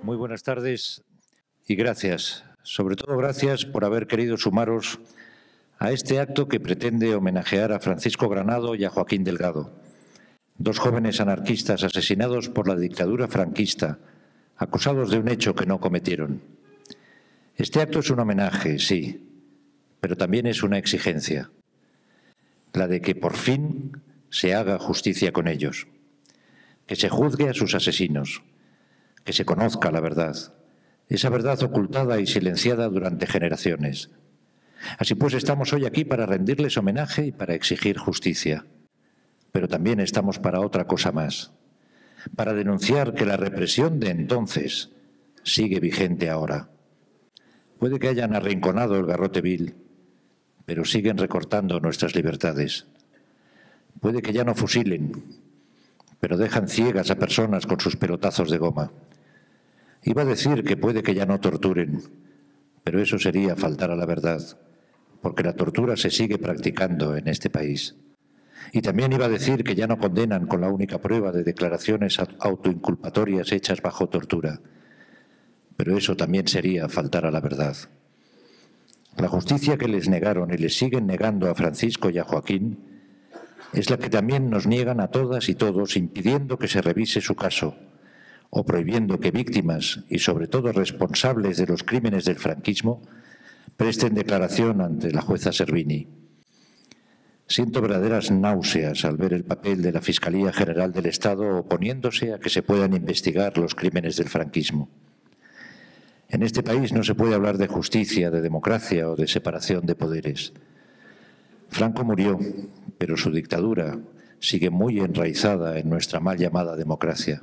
Muy buenas tardes y gracias. Sobre todo gracias por haber querido sumaros a este acto que pretende homenajear a Francisco Granado y a Joaquín Delgado, dos jóvenes anarquistas asesinados por la dictadura franquista, acusados de un hecho que no cometieron. Este acto es un homenaje, sí, pero también es una exigencia, la de que por fin se haga justicia con ellos, que se juzgue a sus asesinos, que se conozca la verdad, esa verdad ocultada y silenciada durante generaciones. Así pues, estamos hoy aquí para rendirles homenaje y para exigir justicia. Pero también estamos para otra cosa más, para denunciar que la represión de entonces sigue vigente ahora. Puede que hayan arrinconado el garrote vil, pero siguen recortando nuestras libertades. Puede que ya no fusilen, pero dejan ciegas a personas con sus pelotazos de goma. Iba a decir que puede que ya no torturen, pero eso sería faltar a la verdad, porque la tortura se sigue practicando en este país. Y también iba a decir que ya no condenan con la única prueba de declaraciones autoinculpatorias hechas bajo tortura, pero eso también sería faltar a la verdad. La justicia que les negaron y les siguen negando a Francisco y a Joaquín es la que también nos niegan a todas y todos, impidiendo que se revise su caso o prohibiendo que víctimas y sobre todo responsables de los crímenes del franquismo presten declaración ante la jueza Servini. Siento verdaderas náuseas al ver el papel de la Fiscalía General del Estado oponiéndose a que se puedan investigar los crímenes del franquismo. En este país no se puede hablar de justicia, de democracia o de separación de poderes. Franco murió, pero su dictadura sigue muy enraizada en nuestra mal llamada democracia.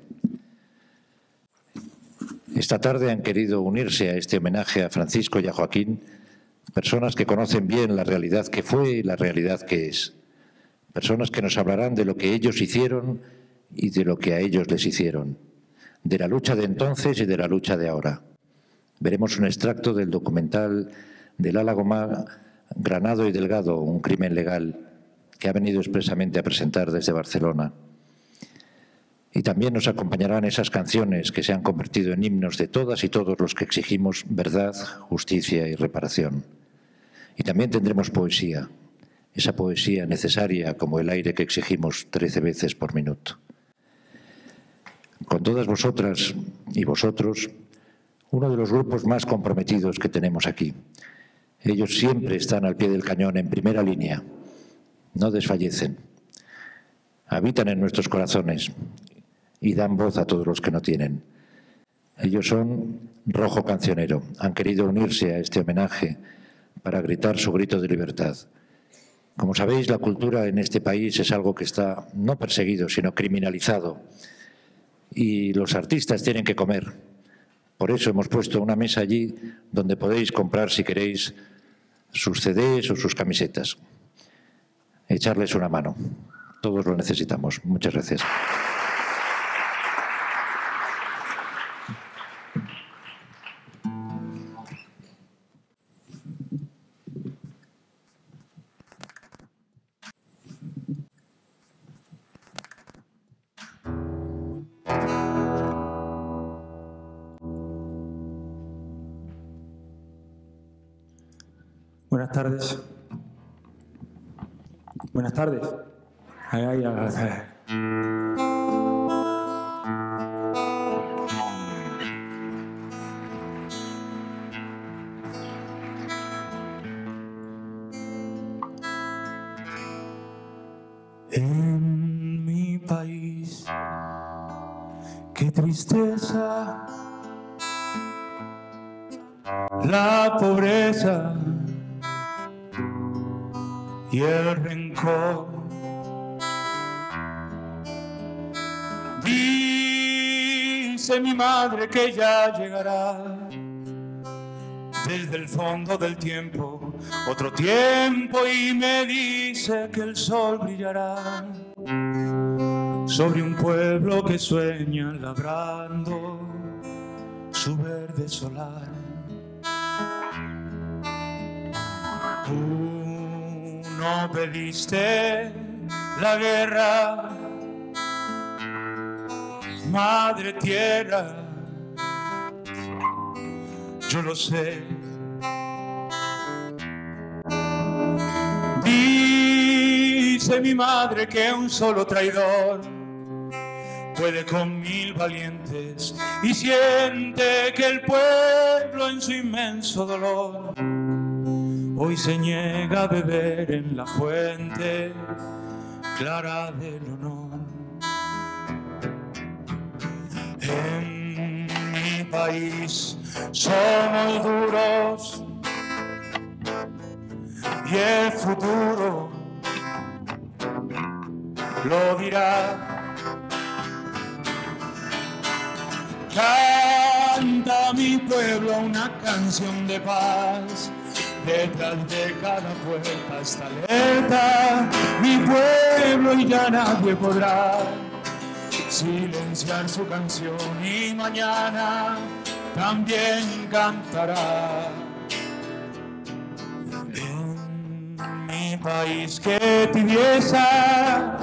Esta tarde han querido unirse a este homenaje a Francisco y a Joaquín personas que conocen bien la realidad que fue y la realidad que es. Personas que nos hablarán de lo que ellos hicieron y de lo que a ellos les hicieron. De la lucha de entonces y de la lucha de ahora. Veremos un extracto del documental del Ala Gomá, Granado y Delgado, un crimen legal, que ha venido expresamente a presentar desde Barcelona. Y también nos acompañarán esas canciones que se han convertido en himnos de todas y todos los que exigimos verdad, justicia y reparación. Y también tendremos poesía, esa poesía necesaria como el aire que exigimos 13 veces por minuto. Con todas vosotras y vosotros, uno de los grupos más comprometidos que tenemos aquí. Ellos siempre están al pie del cañón, en primera línea. No desfallecen. Habitan en nuestros corazones y dan voz a todos los que no tienen. Ellos son Rojo Cancionero. Han querido unirse a este homenaje para gritar su grito de libertad. Como sabéis, la cultura en este país es algo que está no perseguido, sino criminalizado. Y los artistas tienen que comer. Por eso hemos puesto una mesa allí donde podéis comprar, si queréis, sus CDs o sus camisetas. Echarles una mano. Todos lo necesitamos. Muchas gracias. Buenas tardes. Buenas tardes. En mi país, qué tristeza, la pobreza y el rencor. Dice mi madre que ya llegará desde el fondo del tiempo otro tiempo, y me dice que el sol brillará sobre un pueblo que sueña labrando su verde solar. No pediste la guerra, madre tierra, yo lo sé. Dice mi madre que un solo traidor puede con 1000 valientes y siente que el pueblo en su inmenso dolor hoy se niega a beber en la fuente clara del honor. En mi país somos duros y el futuro lo dirá. Canta mi pueblo una canción de paz, detrás de cada puerta está alerta mi pueblo y ya nadie podrá silenciar su canción y mañana también cantará. En mi país que tibieza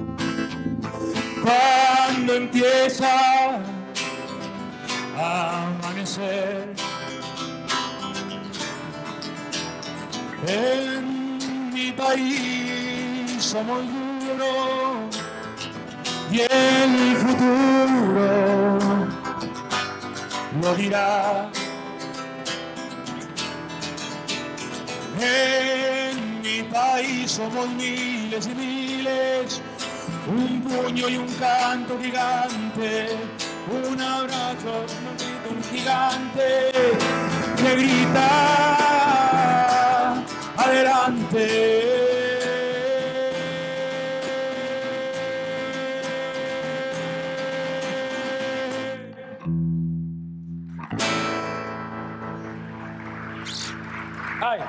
cuando empieza a amanecer. En mi país somos duros y el futuro lo dirá. En mi país somos miles y miles, un puño y un canto gigante, un abrazo, un gigante que grita adelante. Ay.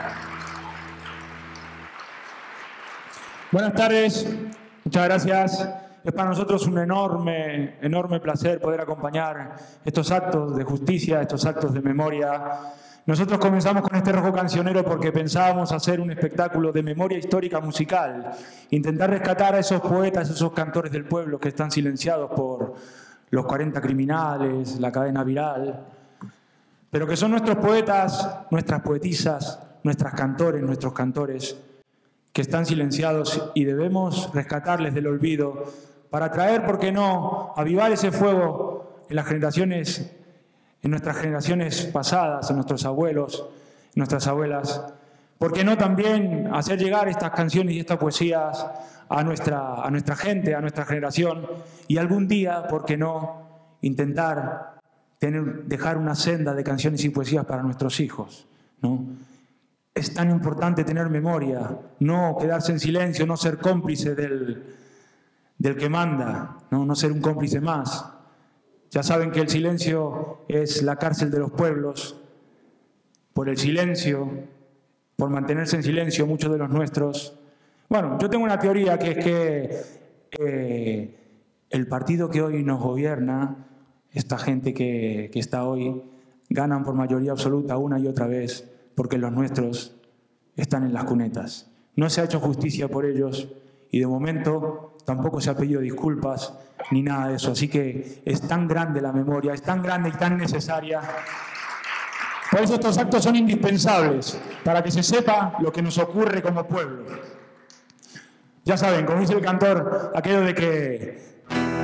Buenas tardes, muchas gracias. Es para nosotros un enorme placer poder acompañar estos actos de justicia, estos actos de memoria. Nosotros comenzamos con este Rojo Cancionero porque pensábamos hacer un espectáculo de memoria histórica musical, intentar rescatar a esos poetas, esos cantores del pueblo que están silenciados por los 40 criminales, la cadena viral, pero que son nuestros poetas, nuestras poetisas, nuestros cantores, que están silenciados y debemos rescatarles del olvido para traer, ¿por qué no?, avivar ese fuego en las generaciones, en nuestras generaciones pasadas, en nuestros abuelos, en nuestras abuelas. ¿Por qué no también hacer llegar estas canciones y estas poesías a nuestra gente, a nuestra generación? Y algún día, ¿por qué no?, intentar dejar una senda de canciones y poesías para nuestros hijos, ¿no? Es tan importante tener memoria, no quedarse en silencio, no ser cómplice del que manda, no ser un cómplice más. Ya saben que el silencio es la cárcel de los pueblos. Por el silencio, por mantenerse en silencio, muchos de los nuestros... Bueno, yo tengo una teoría que es que el partido que hoy nos gobierna, esta gente que está hoy, ganan por mayoría absoluta una y otra vez, porque los nuestros están en las cunetas. No se ha hecho justicia por ellos y de momento tampoco se ha pedido disculpas ni nada de eso. Así que es tan grande la memoria, es tan grande y tan necesaria. Por eso estos actos son indispensables, para que se sepa lo que nos ocurre como pueblo. Ya saben, como dice el cantor, aquello de que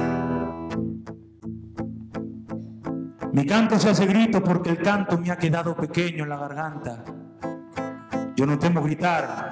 mi canto se hace grito porque el canto me ha quedado pequeño en la garganta. Yo no temo gritar.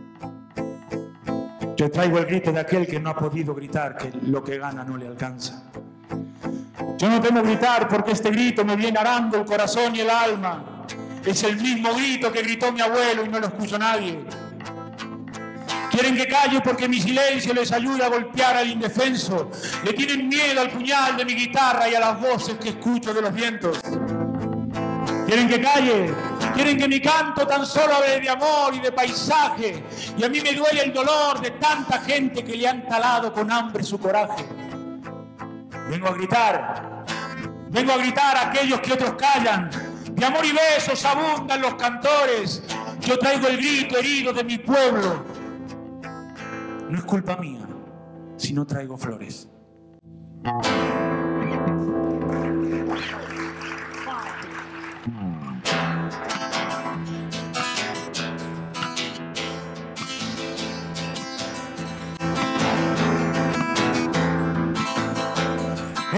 Yo traigo el grito de aquel que no ha podido gritar, que lo que gana no le alcanza. Yo no temo gritar porque este grito me viene arando el corazón y el alma. Es el mismo grito que gritó mi abuelo y no lo escuchó nadie. Quieren que calle porque mi silencio les ayuda a golpear al indefenso. Le tienen miedo al puñal de mi guitarra y a las voces que escucho de los vientos. Quieren que calle, quieren que mi canto tan solo hable de amor y de paisaje. Y a mí me duele el dolor de tanta gente que le han talado con hambre su coraje. Vengo a gritar a aquellos que otros callan. De amor y besos abundan los cantores. Yo traigo el grito herido de mi pueblo. No es culpa mía si no traigo flores.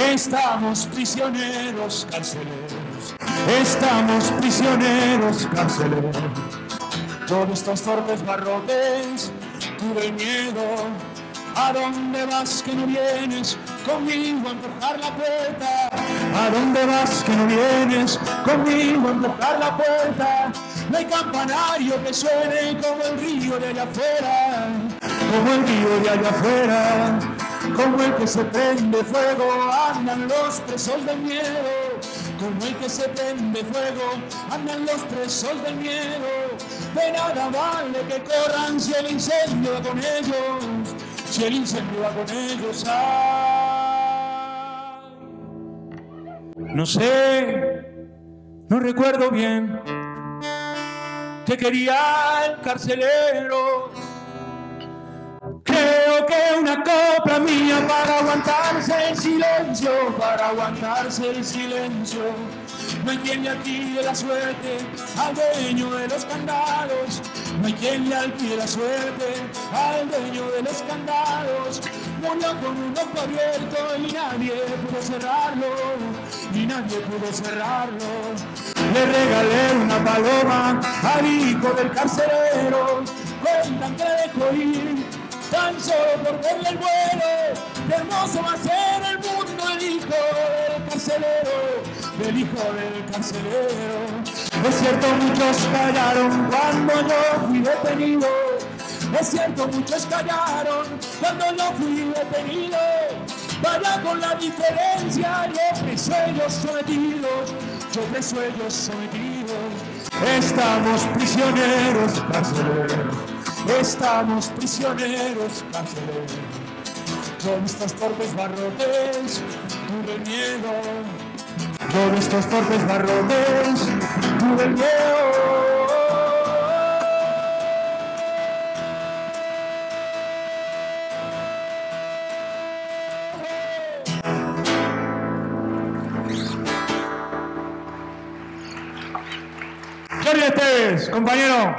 Estamos prisioneros, carceleros. Estamos prisioneros, carceleros. Todos estos torpes barrotes, tuve miedo. ¿A dónde vas que no vienes conmigo a empujar la puerta? ¿A dónde vas que no vienes conmigo a empujar la puerta? No hay campanario que suene como el río de allá afuera, como el río de allá afuera, como el que se prende fuego, andan los presos del miedo. Como el que se prende fuego, andan los presos del miedo. De nada vale que corran si el incendio va con ellos, si el incendio va con ellos. Ay, no sé, no recuerdo bien qué quería el carcelero. Creo que una copla mía para aguantarse el silencio, para aguantarse el silencio. No hay quien le alquile la suerte al dueño de los candados. No hay quien le alquile la suerte al dueño de los candados. Murió con un ojo abierto y nadie pudo cerrarlo, y nadie pudo cerrarlo. Le regalé una paloma al hijo del carcelero. Cuentan que le dejó ir tan solo por verle el vuelo. Qué hermoso va a ser el mundo, el hijo del carcelero, del hijo del carcelero. Es cierto, muchos callaron cuando yo fui detenido. Es cierto, muchos callaron cuando yo fui detenido. Vaya con la diferencia, yo preso ellos sometidos, yo preso ellos sometidos. Estamos prisioneros, carceleros. Estamos prisioneros, carceleros. Con estos torpes barrotes, tuve miedo. Con estos torpes barrotes, tuve miedo. Jordi Esteves, compañero.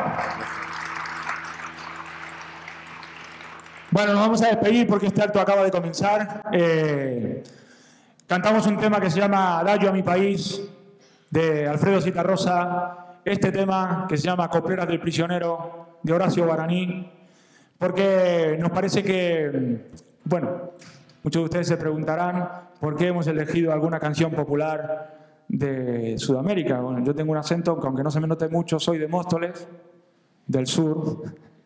Bueno, nos vamos a despedir porque este acto acaba de comenzar. Cantamos un tema que se llama Adagio a mi país, de Alfredo Zitarrosa. Este tema que se llama Copleras del prisionero, de Horacio Guaraní, porque nos parece que, bueno, muchos de ustedes se preguntarán por qué hemos elegido alguna canción popular de Sudamérica. Bueno, yo tengo un acento que, aunque no se me note mucho, soy de Móstoles, del sur.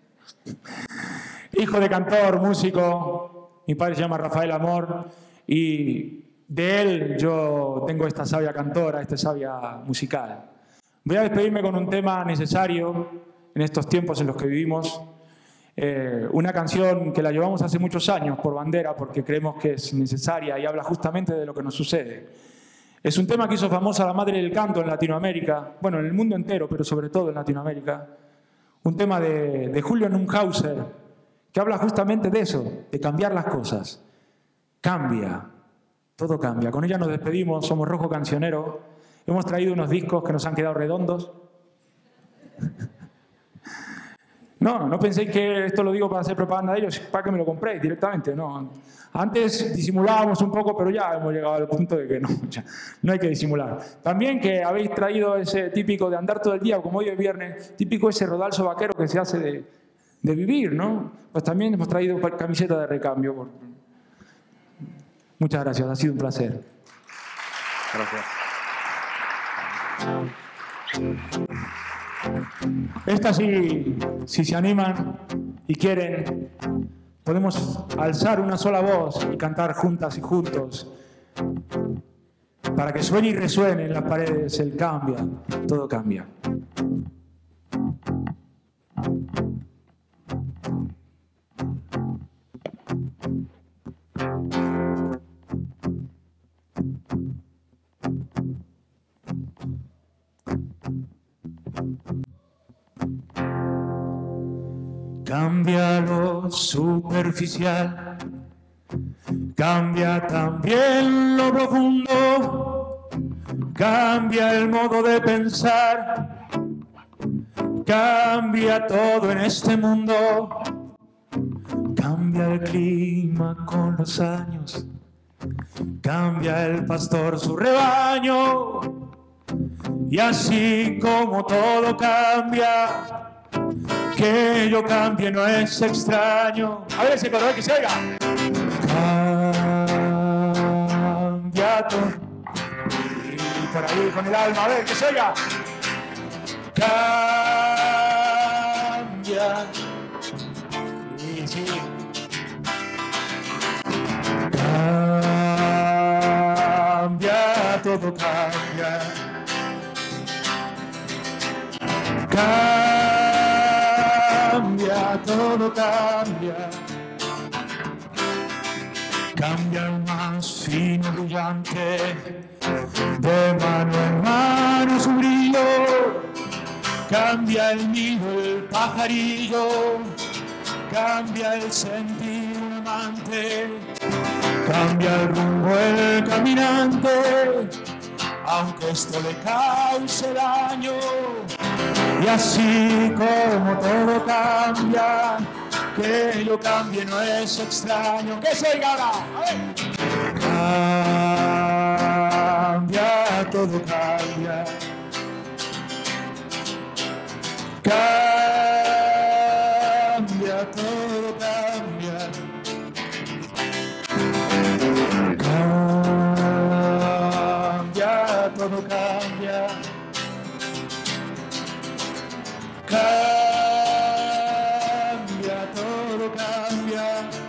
Hijo de cantor, músico. Mi padre se llama Rafael Amor y de él yo tengo esta savia cantora, esta savia musical. Voy a despedirme con un tema necesario en estos tiempos en los que vivimos. Una canción que la llevamos hace muchos años por bandera porque creemos que es necesaria y habla justamente de lo que nos sucede. Es un tema que hizo famosa la madre del canto en Latinoamérica, bueno, en el mundo entero, pero sobre todo en Latinoamérica. Un tema de Julio Neuhauser, que habla justamente de eso, de cambiar las cosas. Cambia, todo cambia. Con ella nos despedimos, somos Rojo Cancionero. Hemos traído unos discos que nos han quedado redondos. No penséis que esto lo digo para hacer propaganda de ellos, para que me lo compréis directamente, no. Antes disimulábamos un poco, pero ya hemos llegado al punto de que no, ya, no hay que disimular. También que habéis traído ese típico de andar todo el día, como hoy es viernes, típico ese rodalzo vaquero que se hace de vivir, ¿no? Pues también hemos traído camiseta de recambio. Muchas gracias, ha sido un placer. Gracias. Esta si se animan y quieren, podemos alzar una sola voz y cantar juntas y juntos para que suene y resuene en las paredes el cambia, todo cambia. Cambia lo superficial, cambia también lo profundo, cambia el modo de pensar, cambia todo en este mundo, cambia el clima con los años, cambia el pastor su rebaño, y así como todo cambia, que yo cambie no es extraño. A ver ese coro, que se oiga. Cambia todo. Y por ahí con el alma, a ver, que se oiga. Cambia. Y sí. Cambia, todo cambia. Cambia, todo cambia. Cambia el más fino brillante, de mano en mano su brillo. Cambia el nido, el pajarillo. Cambia el sentir un amante. Cambia el rumbo el caminante, aunque esto le cause daño. Y así como todo cambia, que yo cambie no es extraño. ¡Que se oiga ahora! A ver. Cambia, todo cambia. Cambia, todo cambia. Cambia, todo cambia. Cambia, todo cambia.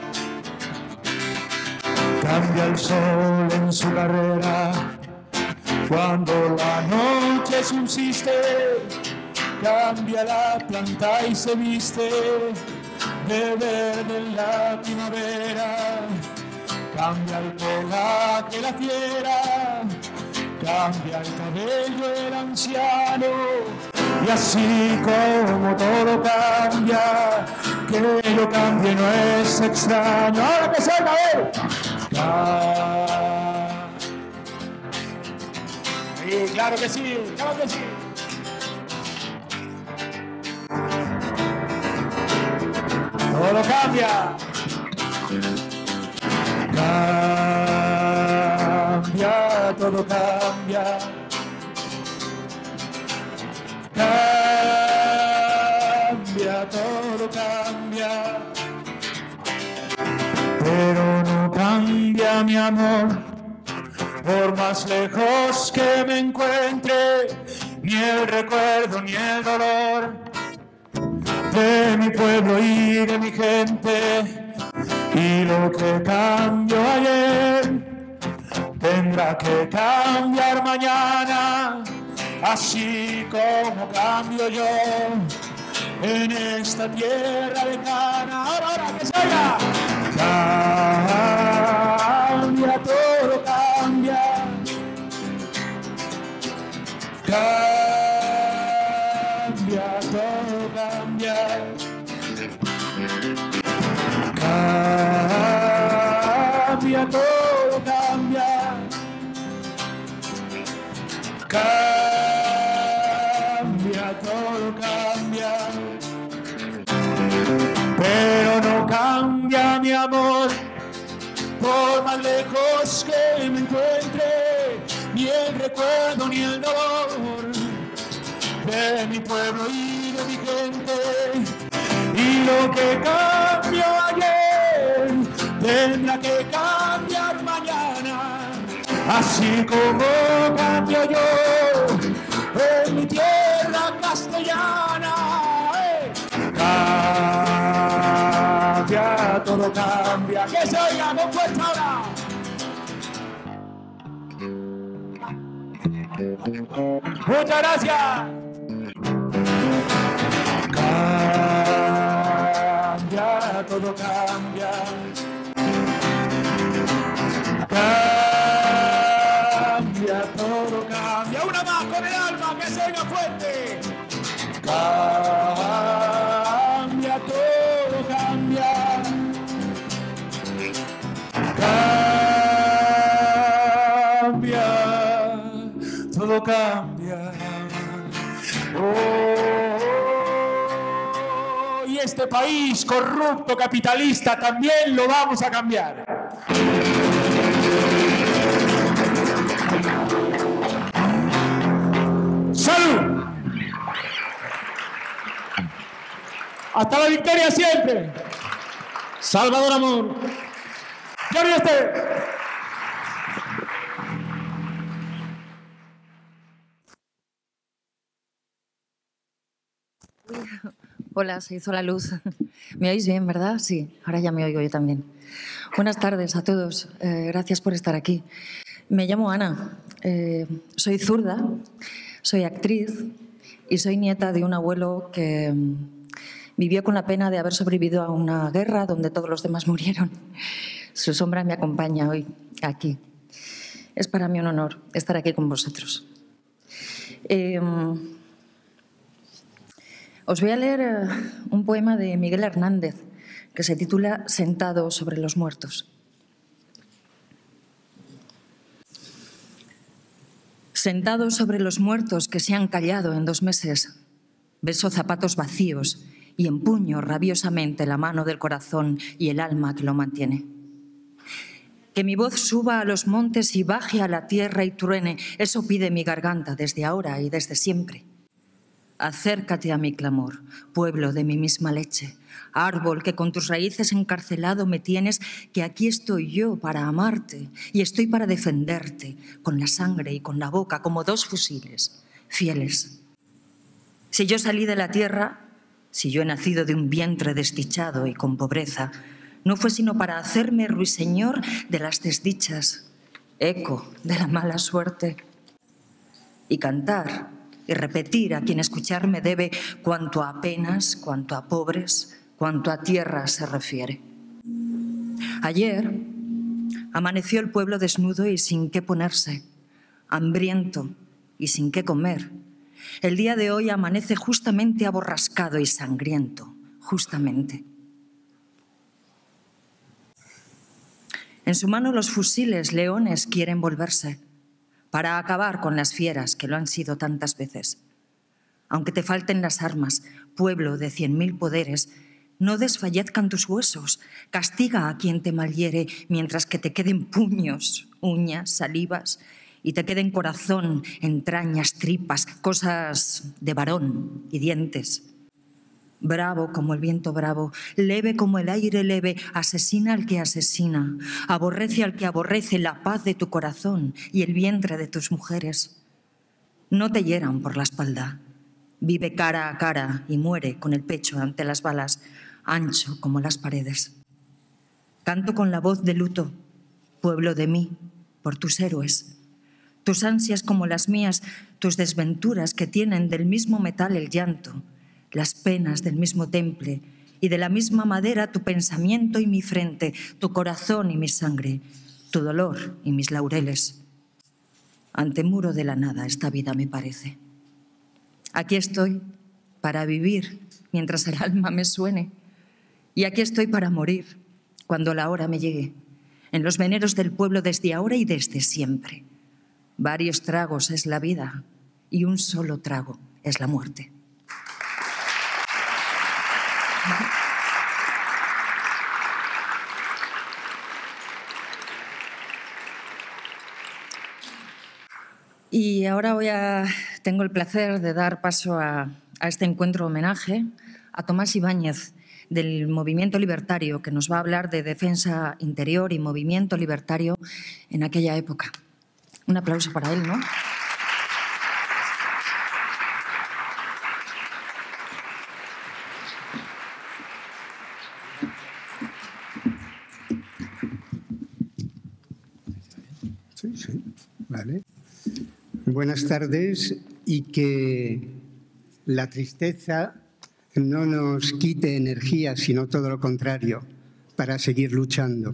Cambia el sol en su carrera cuando la noche subsiste. Cambia la planta y se viste de verde en la primavera. Cambia el pelaje la fiera. Cambia el cabello el anciano. Y así como todo cambia, que yo cambie no es extraño. Ahora que salga, a ver. Sí, claro que sí, claro que sí. Todo cambia. Cambia, todo cambia. Cambia, todo cambia. Pero no cambia mi amor, por más lejos que me encuentre, ni el recuerdo ni el dolor de mi pueblo y de mi gente. Y lo que cambió ayer tendrá que cambiar mañana, así como cambio yo en esta tierra lejana. Ahora que salga. Cambia, todo cambia. Cambia, todo cambia. Cambia, todo cambia. Cambia, todo cambia. Pero no cambia mi amor, por más lejos que me encuentre, ni el recuerdo ni el dolor de mi pueblo y de mi gente. Y lo que cambió ayer tendrá que cambiar mañana, así como cambio yo en mi tierra castellana. Cambia, todo cambia. Que se oiga con fuerza ahora. Muchas gracias. Cambia, todo cambia. Cambia, todo cambia. Una más con el alma, que se oiga fuerte. Cambia, todo cambia. Cambia, todo cambia. Y este país corrupto, capitalista, también lo vamos a cambiar. Hasta la victoria siempre. Salvador Amor. Jordi Esteve. Hola, se hizo la luz. ¿Me oís bien, verdad? Sí, ahora ya me oigo yo también. Buenas tardes a todos. Gracias por estar aquí. Me llamo Ana. Soy zurda, soy actriz y soy nieta de un abuelo que vivió con la pena de haber sobrevivido a una guerra donde todos los demás murieron. Su sombra me acompaña hoy aquí. Es para mí un honor estar aquí con vosotros. Os voy a leer un poema de Miguel Hernández que se titula Sentado sobre los muertos. Sentado sobre los muertos que se han callado en 2 meses, beso zapatos vacíos y empuño rabiosamente la mano del corazón y el alma que lo mantiene. Que mi voz suba a los montes y baje a la tierra y truene, eso pide mi garganta desde ahora y desde siempre. Acércate a mi clamor, pueblo de mi misma leche, árbol que con tus raíces encarcelado me tienes, que aquí estoy yo para amarte y estoy para defenderte, con la sangre y con la boca, como 2 fusiles, fieles. Si yo salí de la tierra, si yo he nacido de un vientre desdichado y con pobreza, no fue sino para hacerme ruiseñor de las desdichas, eco de la mala suerte, y cantar y repetir a quien escucharme debe cuanto a penas, cuanto a pobres, cuanto a tierra se refiere. Ayer amaneció el pueblo desnudo y sin qué ponerse, hambriento y sin qué comer. El día de hoy amanece justamente aborrascado y sangriento, justamente. En su mano los fusiles leones quieren volverse, para acabar con las fieras que lo han sido tantas veces. Aunque te falten las armas, pueblo de 100.000 poderes, no desfallezcan tus huesos, castiga a quien te malhiere, mientras que te queden puños, uñas, salivas, y te queden corazón, entrañas, tripas, cosas de varón y dientes. Bravo como el viento bravo, leve como el aire leve, asesina al que asesina, aborrece al que aborrece la paz de tu corazón y el vientre de tus mujeres. No te hieran por la espalda, vive cara a cara y muere con el pecho ante las balas, ancho como las paredes. Canto con la voz de luto, pueblo de mí, por tus héroes, tus ansias como las mías, tus desventuras que tienen del mismo metal el llanto, las penas del mismo temple y de la misma madera tu pensamiento y mi frente, tu corazón y mi sangre, tu dolor y mis laureles. Ante muro de la nada esta vida me parece. Aquí estoy para vivir mientras el alma me suene y aquí estoy para morir cuando la hora me llegue, en los veneros del pueblo desde ahora y desde siempre. Varios tragos es la vida y un solo trago es la muerte. Y ahora tengo el placer de dar paso a este encuentro homenaje a Tomás Ibáñez, del movimiento libertario, que nos va a hablar de defensa interior y movimiento libertario en aquella época. Un aplauso para él, ¿no? Sí, vale. Buenas tardes y que la tristeza no nos quite energía, sino todo lo contrario, para seguir luchando.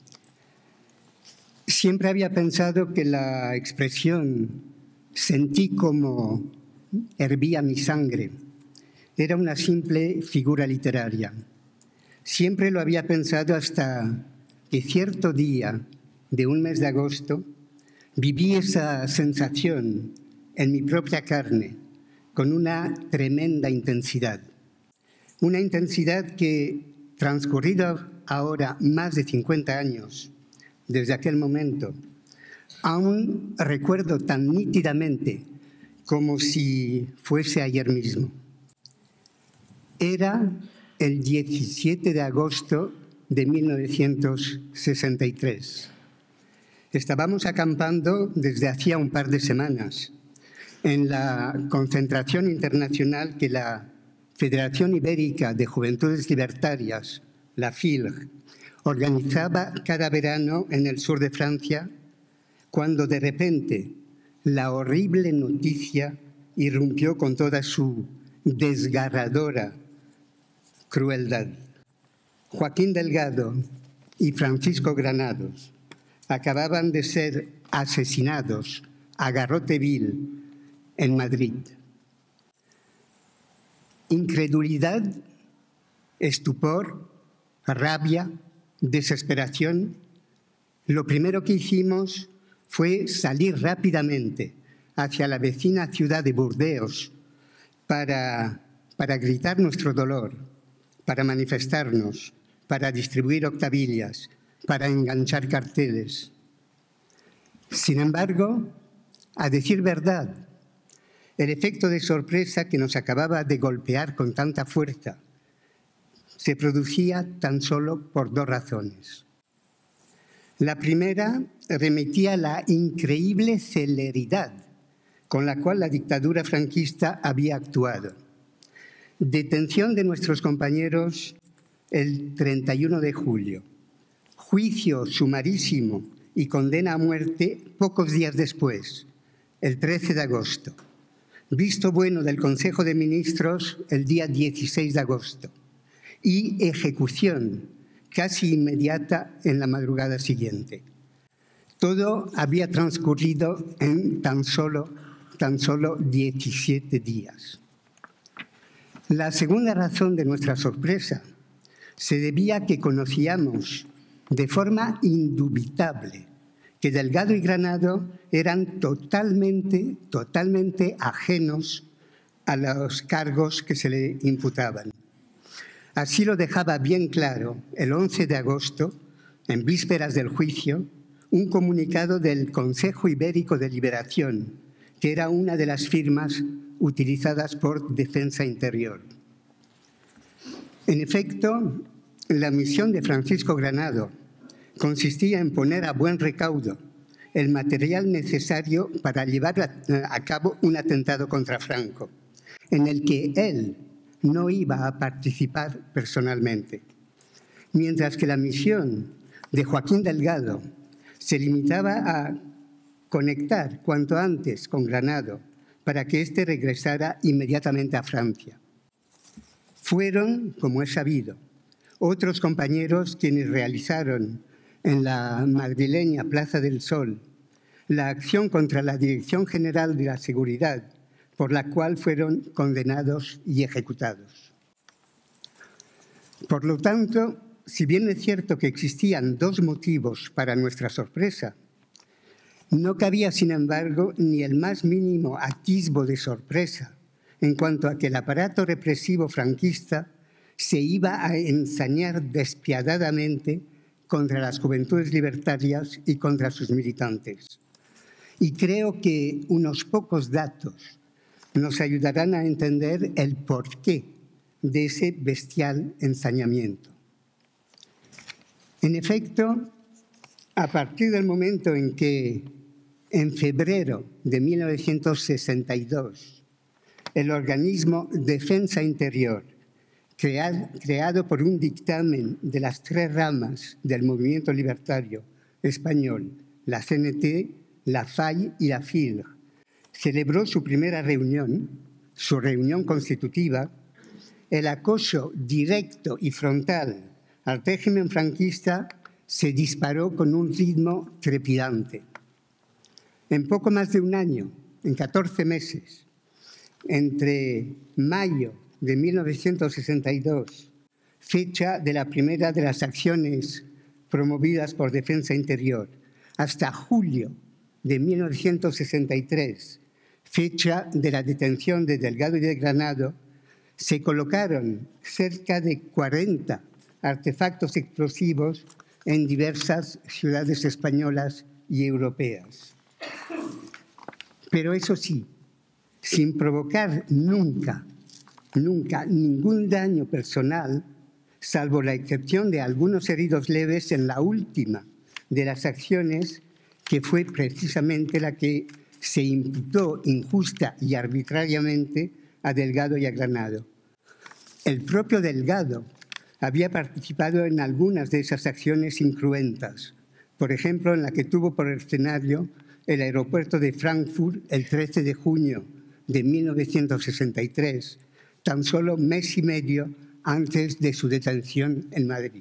Siempre había pensado que la expresión «sentí como hervía mi sangre» era una simple figura literaria. Siempre lo había pensado hasta que cierto día de un mes de agosto viví esa sensación en mi propia carne con una tremenda intensidad. Una intensidad que, transcurrido ahora más de 50 años desde aquel momento, aún recuerdo tan nítidamente como si fuese ayer mismo. Era el 17 de agosto de 1963. Estábamos acampando desde hacía un par de semanas en la concentración internacional que la Federación Ibérica de Juventudes Libertarias, la FILG, organizaba cada verano en el sur de Francia, cuando de repente la horrible noticia irrumpió con toda su desgarradora crueldad. Joaquín Delgado y Francisco Granados acababan de ser asesinados a garrote vil en Madrid. Incredulidad, estupor, rabia, desesperación. Lo primero que hicimos fue salir rápidamente hacia la vecina ciudad de Burdeos para gritar nuestro dolor, para manifestarnos, para distribuir octavillas, para enganchar carteles. Sin embargo, a decir verdad, el efecto de sorpresa que nos acababa de golpear con tanta fuerza se producía tan solo por dos razones. La primera remitía a la increíble celeridad con la cual la dictadura franquista había actuado. Detención de nuestros compañeros el 31 de julio, juicio sumarísimo y condena a muerte pocos días después, el 13 de agosto. Visto bueno del Consejo de Ministros el día 16 de agosto y ejecución casi inmediata en la madrugada siguiente. Todo había transcurrido en tan solo 17 días. La segunda razón de nuestra sorpresa se debía a que conocíamos de forma indubitable que Delgado y Granado eran totalmente ajenos a los cargos que se le imputaban. Así lo dejaba bien claro el 11 de agosto, en vísperas del juicio, un comunicado del Consejo Ibérico de Liberación, que era una de las firmas utilizadas por Defensa Interior. En efecto, la misión de Francisco Granado consistía en poner a buen recaudo el material necesario para llevar a cabo un atentado contra Franco, en el que él no iba a participar personalmente, mientras que la misión de Joaquín Delgado se limitaba a conectar cuanto antes con Granado para que éste regresara inmediatamente a Francia. Fueron, como es sabido, otros compañeros quienes realizaron en la madrileña Plaza del Sol la acción contra la Dirección General de la Seguridad, por la cual fueron condenados y ejecutados. Por lo tanto, si bien es cierto que existían dos motivos para nuestra sorpresa, no cabía, sin embargo, ni el más mínimo atisbo de sorpresa en cuanto a que el aparato represivo franquista se iba a ensañar despiadadamente contra las juventudes libertarias y contra sus militantes. Y creo que unos pocos datos nos ayudarán a entender el porqué de ese bestial ensañamiento. En efecto, a partir del momento en que, en febrero de 1962, el organismo Defensa Interior, creado por un dictamen de las tres ramas del movimiento libertario español, la CNT, la FAI y la FILG, celebró su primera reunión, su reunión constitutiva, el acoso directo y frontal al régimen franquista se disparó con un ritmo trepidante. En poco más de un año, en 14 meses, entre mayo de 1962, fecha de la primera de las acciones promovidas por Defensa Interior, hasta julio de 1963, fecha de la detención de Delgado y de Granado, se colocaron cerca de 40 artefactos explosivos en diversas ciudades españolas y europeas. Pero eso sí, sin provocar nunca Nunca ningún daño personal, salvo la excepción de algunos heridos leves en la última de las acciones, que fue precisamente la que se imputó injusta y arbitrariamente a Delgado y a Granado. El propio Delgado había participado en algunas de esas acciones incruentas, por ejemplo, en la que tuvo por escenario el aeropuerto de Frankfurt el 13 de junio de 1963, tan solo mes y medio antes de su detención en Madrid.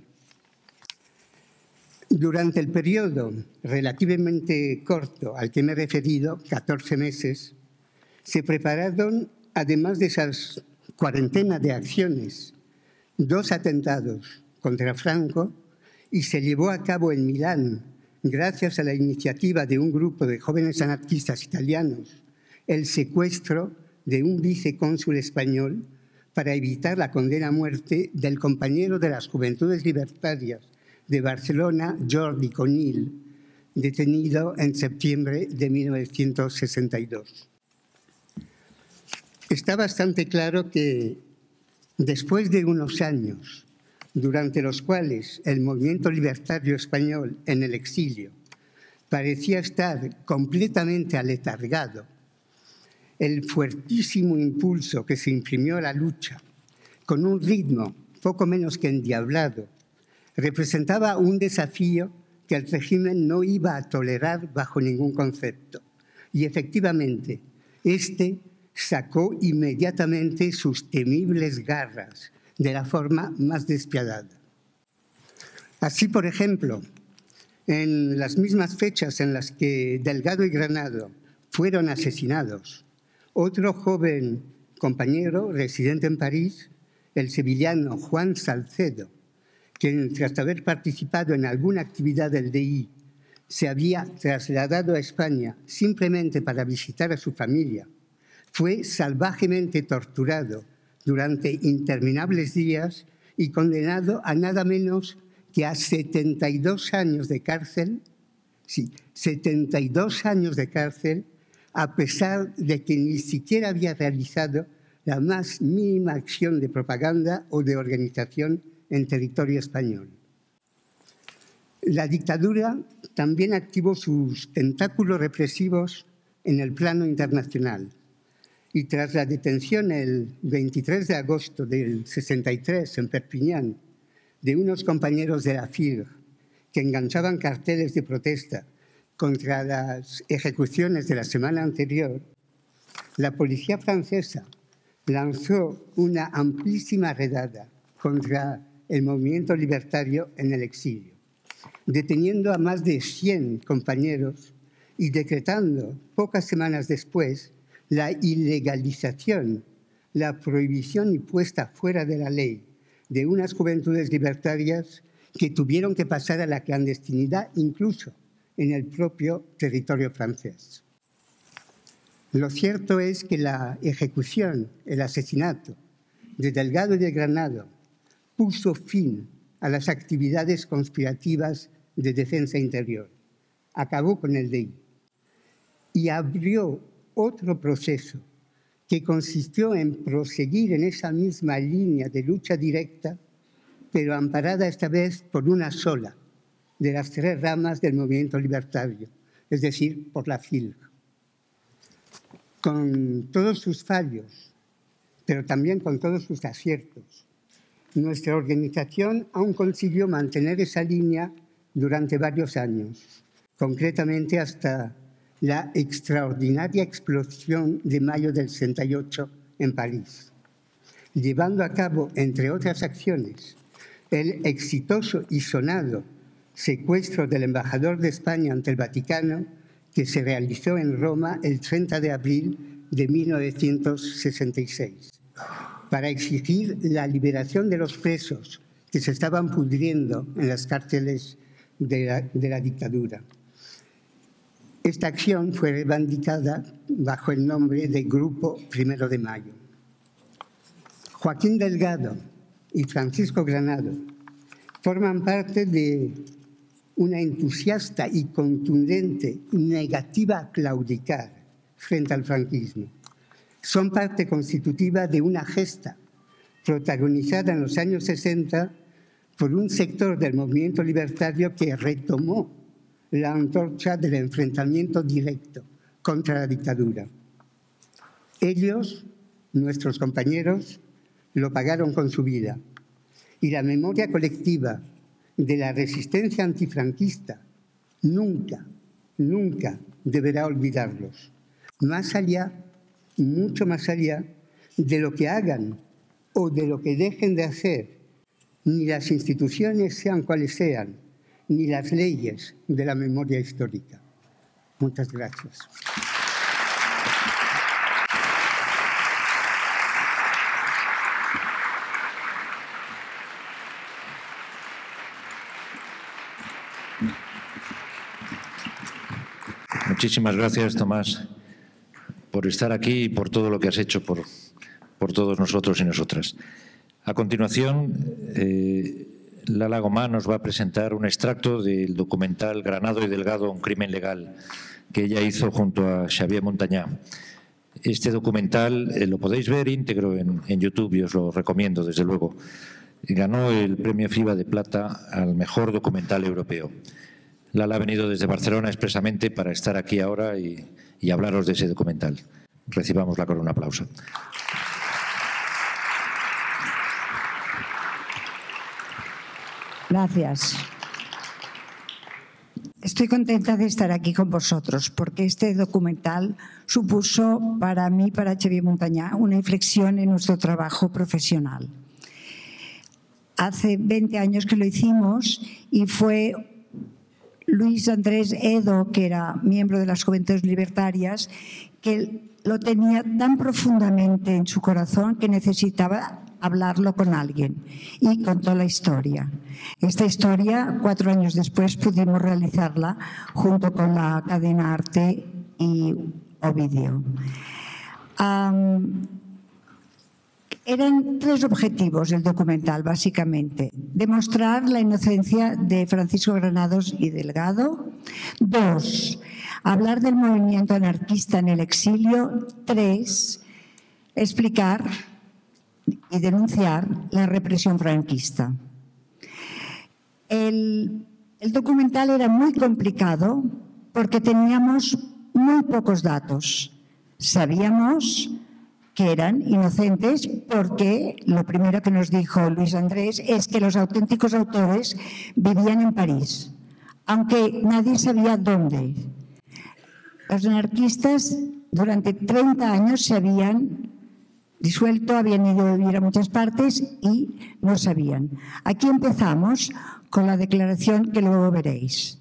Durante el periodo relativamente corto al que me he referido, 14 meses, se prepararon, además de esas cuarentena de acciones, 2 atentados contra Franco y se llevó a cabo en Milán, gracias a la iniciativa de un grupo de jóvenes anarquistas italianos, el secuestro de un vicecónsul español para evitar la condena a muerte del compañero de las Juventudes Libertarias de Barcelona, Jordi Conill, detenido en septiembre de 1962. Está bastante claro que después de unos años, durante los cuales el movimiento libertario español en el exilio parecía estar completamente aletargado, el fuertísimo impulso que se imprimió a la lucha, con un ritmo poco menos que endiablado, representaba un desafío que el régimen no iba a tolerar bajo ningún concepto. Y efectivamente, este sacó inmediatamente sus temibles garras de la forma más despiadada. Así, por ejemplo, en las mismas fechas en las que Delgado y Granado fueron asesinados, otro joven compañero residente en París, el sevillano Juan Salcedo, que tras haber participado en alguna actividad del DI, se había trasladado a España simplemente para visitar a su familia, fue salvajemente torturado durante interminables días y condenado a nada menos que a 72 años de cárcel, sí, 72 años de cárcel, a pesar de que ni siquiera había realizado la más mínima acción de propaganda o de organización en territorio español. La dictadura también activó sus tentáculos represivos en el plano internacional y tras la detención el 23 de agosto del 63 en Perpiñán de unos compañeros de la FILG que enganchaban carteles de protesta contra las ejecuciones de la semana anterior, la policía francesa lanzó una amplísima redada contra el movimiento libertario en el exilio, deteniendo a más de 100 compañeros y decretando, pocas semanas después, la ilegalización, la prohibición y puesta fuera de la ley de unas juventudes libertarias que tuvieron que pasar a la clandestinidad incluso en el propio territorio francés. Lo cierto es que la ejecución, el asesinato de Delgado y de Granado puso fin a las actividades conspirativas de defensa interior, acabó con el DI y abrió otro proceso que consistió en proseguir en esa misma línea de lucha directa, pero amparada esta vez por una sola de las 3 ramas del movimiento libertario, es decir, por la FILG. Con todos sus fallos, pero también con todos sus aciertos, nuestra organización aún consiguió mantener esa línea durante varios años, concretamente hasta la extraordinaria explosión de mayo del 68 en París, llevando a cabo, entre otras acciones, el exitoso y sonado secuestro del embajador de España ante el Vaticano que se realizó en Roma el 30 de abril de 1966, para exigir la liberación de los presos que se estaban pudriendo en las cárceles de la dictadura. Esta acción fue reivindicada bajo el nombre de Grupo 1 de Mayo. Joaquín Delgado y Francisco Granado forman parte de una entusiasta y contundente negativa a claudicar frente al franquismo. son parte constitutiva de una gesta protagonizada en los años 60 por un sector del movimiento libertario que retomó la antorcha del enfrentamiento directo contra la dictadura. Ellos, nuestros compañeros, lo pagaron con su vida, y la memoria colectiva de la resistencia antifranquista nunca, nunca deberá olvidarlos. Más allá, mucho más allá de lo que hagan o de lo que dejen de hacer, ni las instituciones sean cuales sean, ni las leyes de la memoria histórica. Muchas gracias. Muchísimas gracias, Tomás, por estar aquí y por todo lo que has hecho por todos nosotros y nosotras. A continuación, Lala Gomá nos va a presentar un extracto del documental Granado y Delgado, un crimen legal, que ella hizo junto a Xavier Montañá. Este documental lo podéis ver íntegro en YouTube y os lo recomiendo, desde luego. Ganó el premio FIBA de Plata al mejor documental europeo. Lala ha venido desde Barcelona expresamente para estar aquí ahora y hablaros de ese documental. Recibámosla con un aplauso. Gracias. Estoy contenta de estar aquí con vosotros porque este documental supuso para mí, para Xavier Montañá, una inflexión en nuestro trabajo profesional. Hace 20 años que lo hicimos y fue Luis Andrés Edo, que era miembro de las Juventudes Libertarias, que lo tenía tan profundamente en su corazón que necesitaba hablarlo con alguien, y contó la historia. Esta historia, 4 años después, pudimos realizarla junto con la cadena Arte y Ovidio. Eran 3 objetivos del documental, básicamente. Demostrar la inocencia de Francisco Granados y Delgado. 2, hablar del movimiento anarquista en el exilio. 3, explicar y denunciar la represión franquista. El documental era muy complicado porque teníamos muy pocos datos. Sabíamos que eran inocentes porque lo primero que nos dijo Luis Andrés es que los auténticos autores vivían en París, aunque nadie sabía dónde. Los anarquistas durante 30 años se habían disuelto, habían ido a vivir a muchas partes y no sabían. Aquí empezamos con la declaración que luego veréis.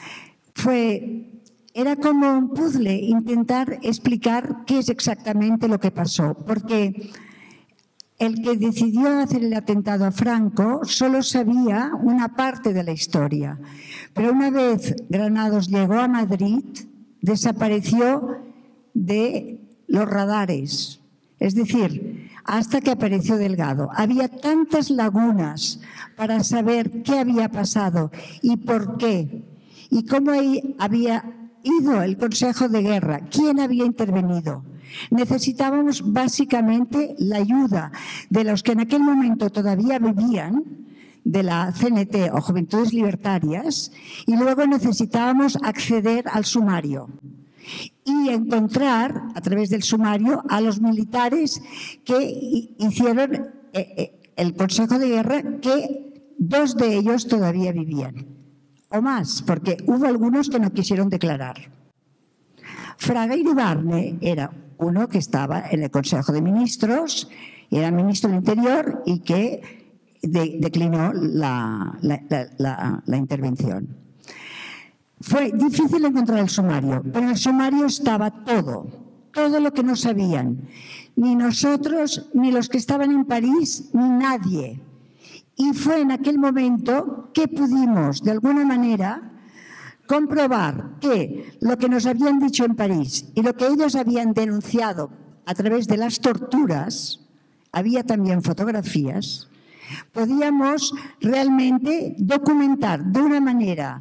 Era como un puzzle intentar explicar qué es exactamente lo que pasó, porque el que decidió hacer el atentado a Franco solo sabía una parte de la historia, pero una vez Granados llegó a Madrid, desapareció de los radares. Es decir, hasta que apareció Delgado. Había tantas lagunas para saber qué había pasado y por qué, y cómo había ido el Consejo de Guerra, quién había intervenido. Necesitábamos básicamente la ayuda de los que en aquel momento todavía vivían, de la CNT o Juventudes Libertarias, y luego necesitábamos acceder al sumario y encontrar a través del sumario a los militares que hicieron el Consejo de Guerra, que 2 de ellos todavía vivían, o más, porque hubo algunos que no quisieron declarar. Fraga Iribarne era uno que estaba en el Consejo de Ministros, era ministro del Interior y que declinó la intervención. Fue difícil encontrar el sumario, pero en el sumario estaba todo lo que no sabían, ni nosotros, ni los que estaban en París, ni nadie. Y fue en aquel momento que pudimos, de alguna manera, comprobar que lo que nos habían dicho en París y lo que ellos habían denunciado a través de las torturas, había también fotografías, podíamos realmente documentar de una manera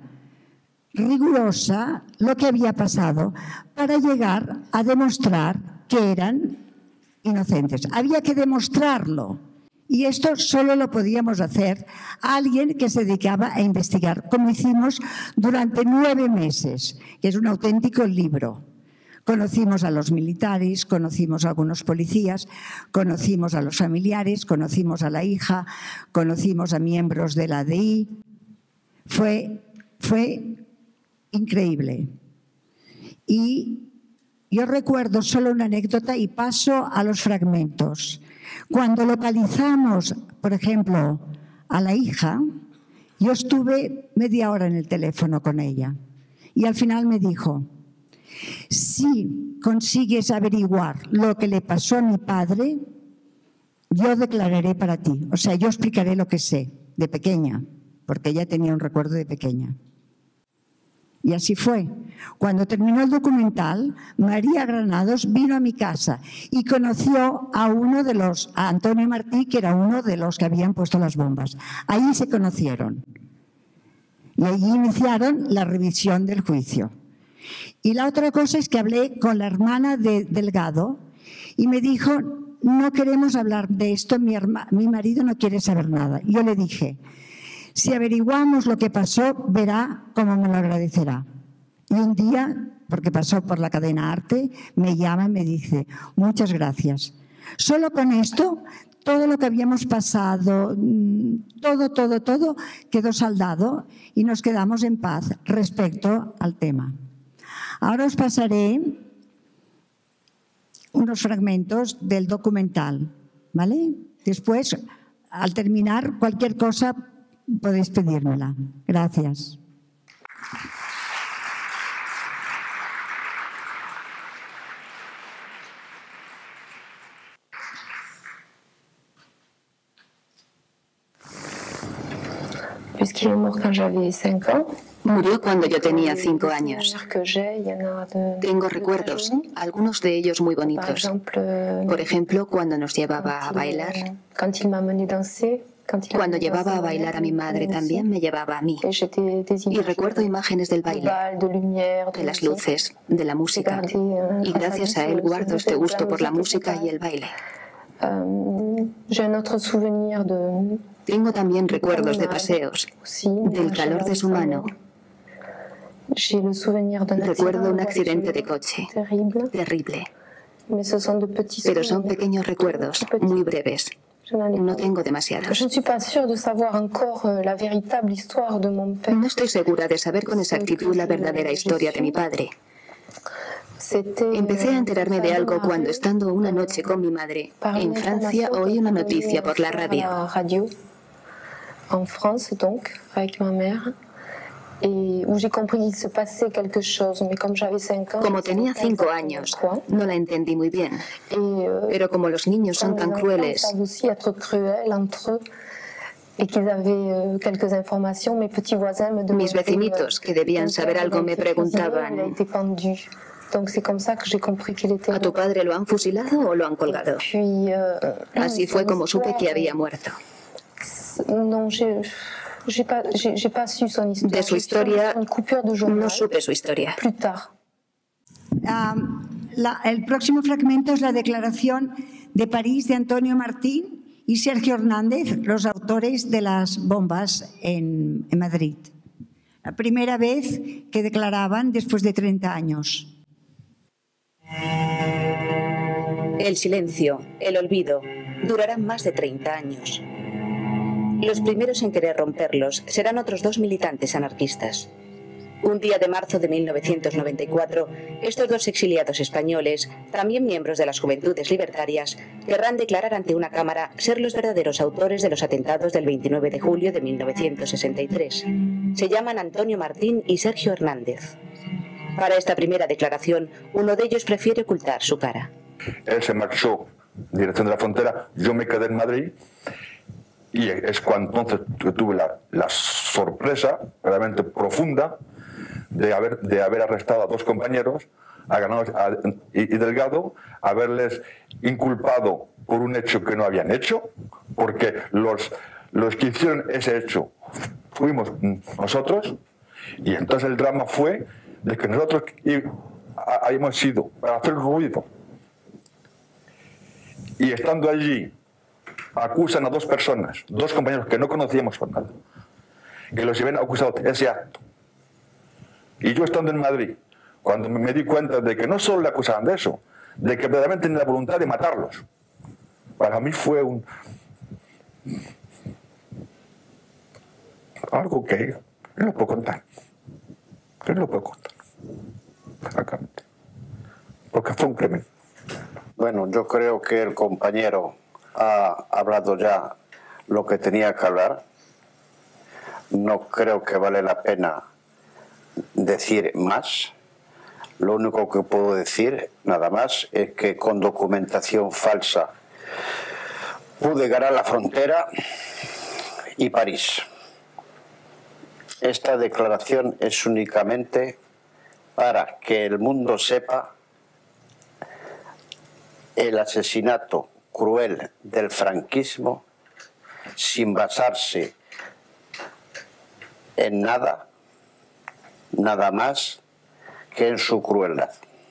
rigurosa lo que había pasado para llegar a demostrar que eran inocentes. Había que demostrarlo. Y esto solo lo podíamos hacer alguien que se dedicaba a investigar, como hicimos durante 9 meses, que es un auténtico libro. Conocimos a los militares, conocimos a algunos policías, conocimos a los familiares, conocimos a la hija, conocimos a miembros de la DI. Fue increíble. Y yo recuerdo solo una anécdota y paso a los fragmentos. Cuando localizamos, por ejemplo, a la hija, yo estuve media hora en el teléfono con ella y al final me dijo: si consigues averiguar lo que le pasó a mi padre, yo declararé para ti. O sea, yo explicaré lo que sé de pequeña, porque ella tenía un recuerdo de pequeña. Y así fue. Cuando terminó el documental, María Granados vino a mi casa y conoció a Antonio Martí, que era uno de los que habían puesto las bombas. Ahí se conocieron. Y allí iniciaron la revisión del juicio. Y la otra cosa es que hablé con la hermana de Delgado y me dijo: no queremos hablar de esto, mi marido no quiere saber nada. Yo le dije: si averiguamos lo que pasó, verá cómo me lo agradecerá. Y un día, porque pasó por la cadena Arte, me llama y me dice: muchas gracias. Solo con esto, todo lo que habíamos pasado, todo quedó saldado y nos quedamos en paz respecto al tema. Ahora os pasaré unos fragmentos del documental, ¿vale? Después, al terminar, cualquier cosa podéis pedírmela. Gracias. Puisqu'il est mort quand j'avais 5 ans. Murió cuando yo tenía 5 años. Tengo recuerdos, algunos de ellos muy bonitos. Por ejemplo, cuando nos llevaba a bailar. Cuando llevaba a bailar a mi madre, también me llevaba a mí. Y recuerdo imágenes del baile, de las luces, de la música. Y gracias a él guardo este gusto por la música y el baile. Tengo también recuerdos de paseos, del calor de su mano. Recuerdo un accidente de coche, terrible. Pero son pequeños recuerdos, muy breves. No tengo demasiados. No estoy segura de saber con exactitud la verdadera historia de mi padre. Empecé a enterarme de algo cuando, estando una noche con mi madre en Francia, oí una noticia por la radio. Como tenía 5 años, no la entendí muy bien. Pero como los niños son tan crueles, mis vecinitos, que debían saber algo, me preguntaban: ¿a tu padre lo han fusilado o lo han colgado? Así fue como supe que había muerto. De su historia, no supe su historia. El próximo fragmento es la declaración de París de Antonio Martín y Sergio Hernández, los autores de las bombas en Madrid. La primera vez que declaraban después de 30 años. El silencio, el olvido, durarán más de 30 años. Los primeros en querer romperlos serán otros 2 militantes anarquistas. Un día de marzo de 1994, estos 2 exiliados españoles, también miembros de las Juventudes Libertarias, querrán declarar ante una cámara ser los verdaderos autores de los atentados del 29 de julio de 1963. Se llaman Antonio Martín y Sergio Hernández. Para esta primera declaración, uno de ellos prefiere ocultar su cara. Él se marchó en dirección de la frontera, yo me quedé en Madrid. Y es cuando entonces tuve la sorpresa realmente profunda de haber arrestado a 2 compañeros, a Granados y Delgado, haberles inculpado por un hecho que no habían hecho, porque los que hicieron ese hecho fuimos nosotros, y entonces el drama fue de que nosotros habíamos sido para hacer ruido. y estando allí acusan a 2 personas, 2 compañeros que no conocíamos por nada, que los habían acusado de ese acto. Y yo estando en Madrid, cuando me di cuenta de que no solo le acusaban de eso, de que verdaderamente tenían la voluntad de matarlos, para mí fue algo que no lo puedo contar. No lo puedo contar, francamente, porque fue un crimen. Bueno, yo creo que el compañero ha hablado ya lo que tenía que hablar. No creo que vale la pena decir más. Lo único que puedo decir, nada más, es que con documentación falsa pude ganar la frontera y París. Esta declaración es únicamente para que el mundo sepa el asesinato cruel del franquismo sin basarse en nada más que en su crueldad.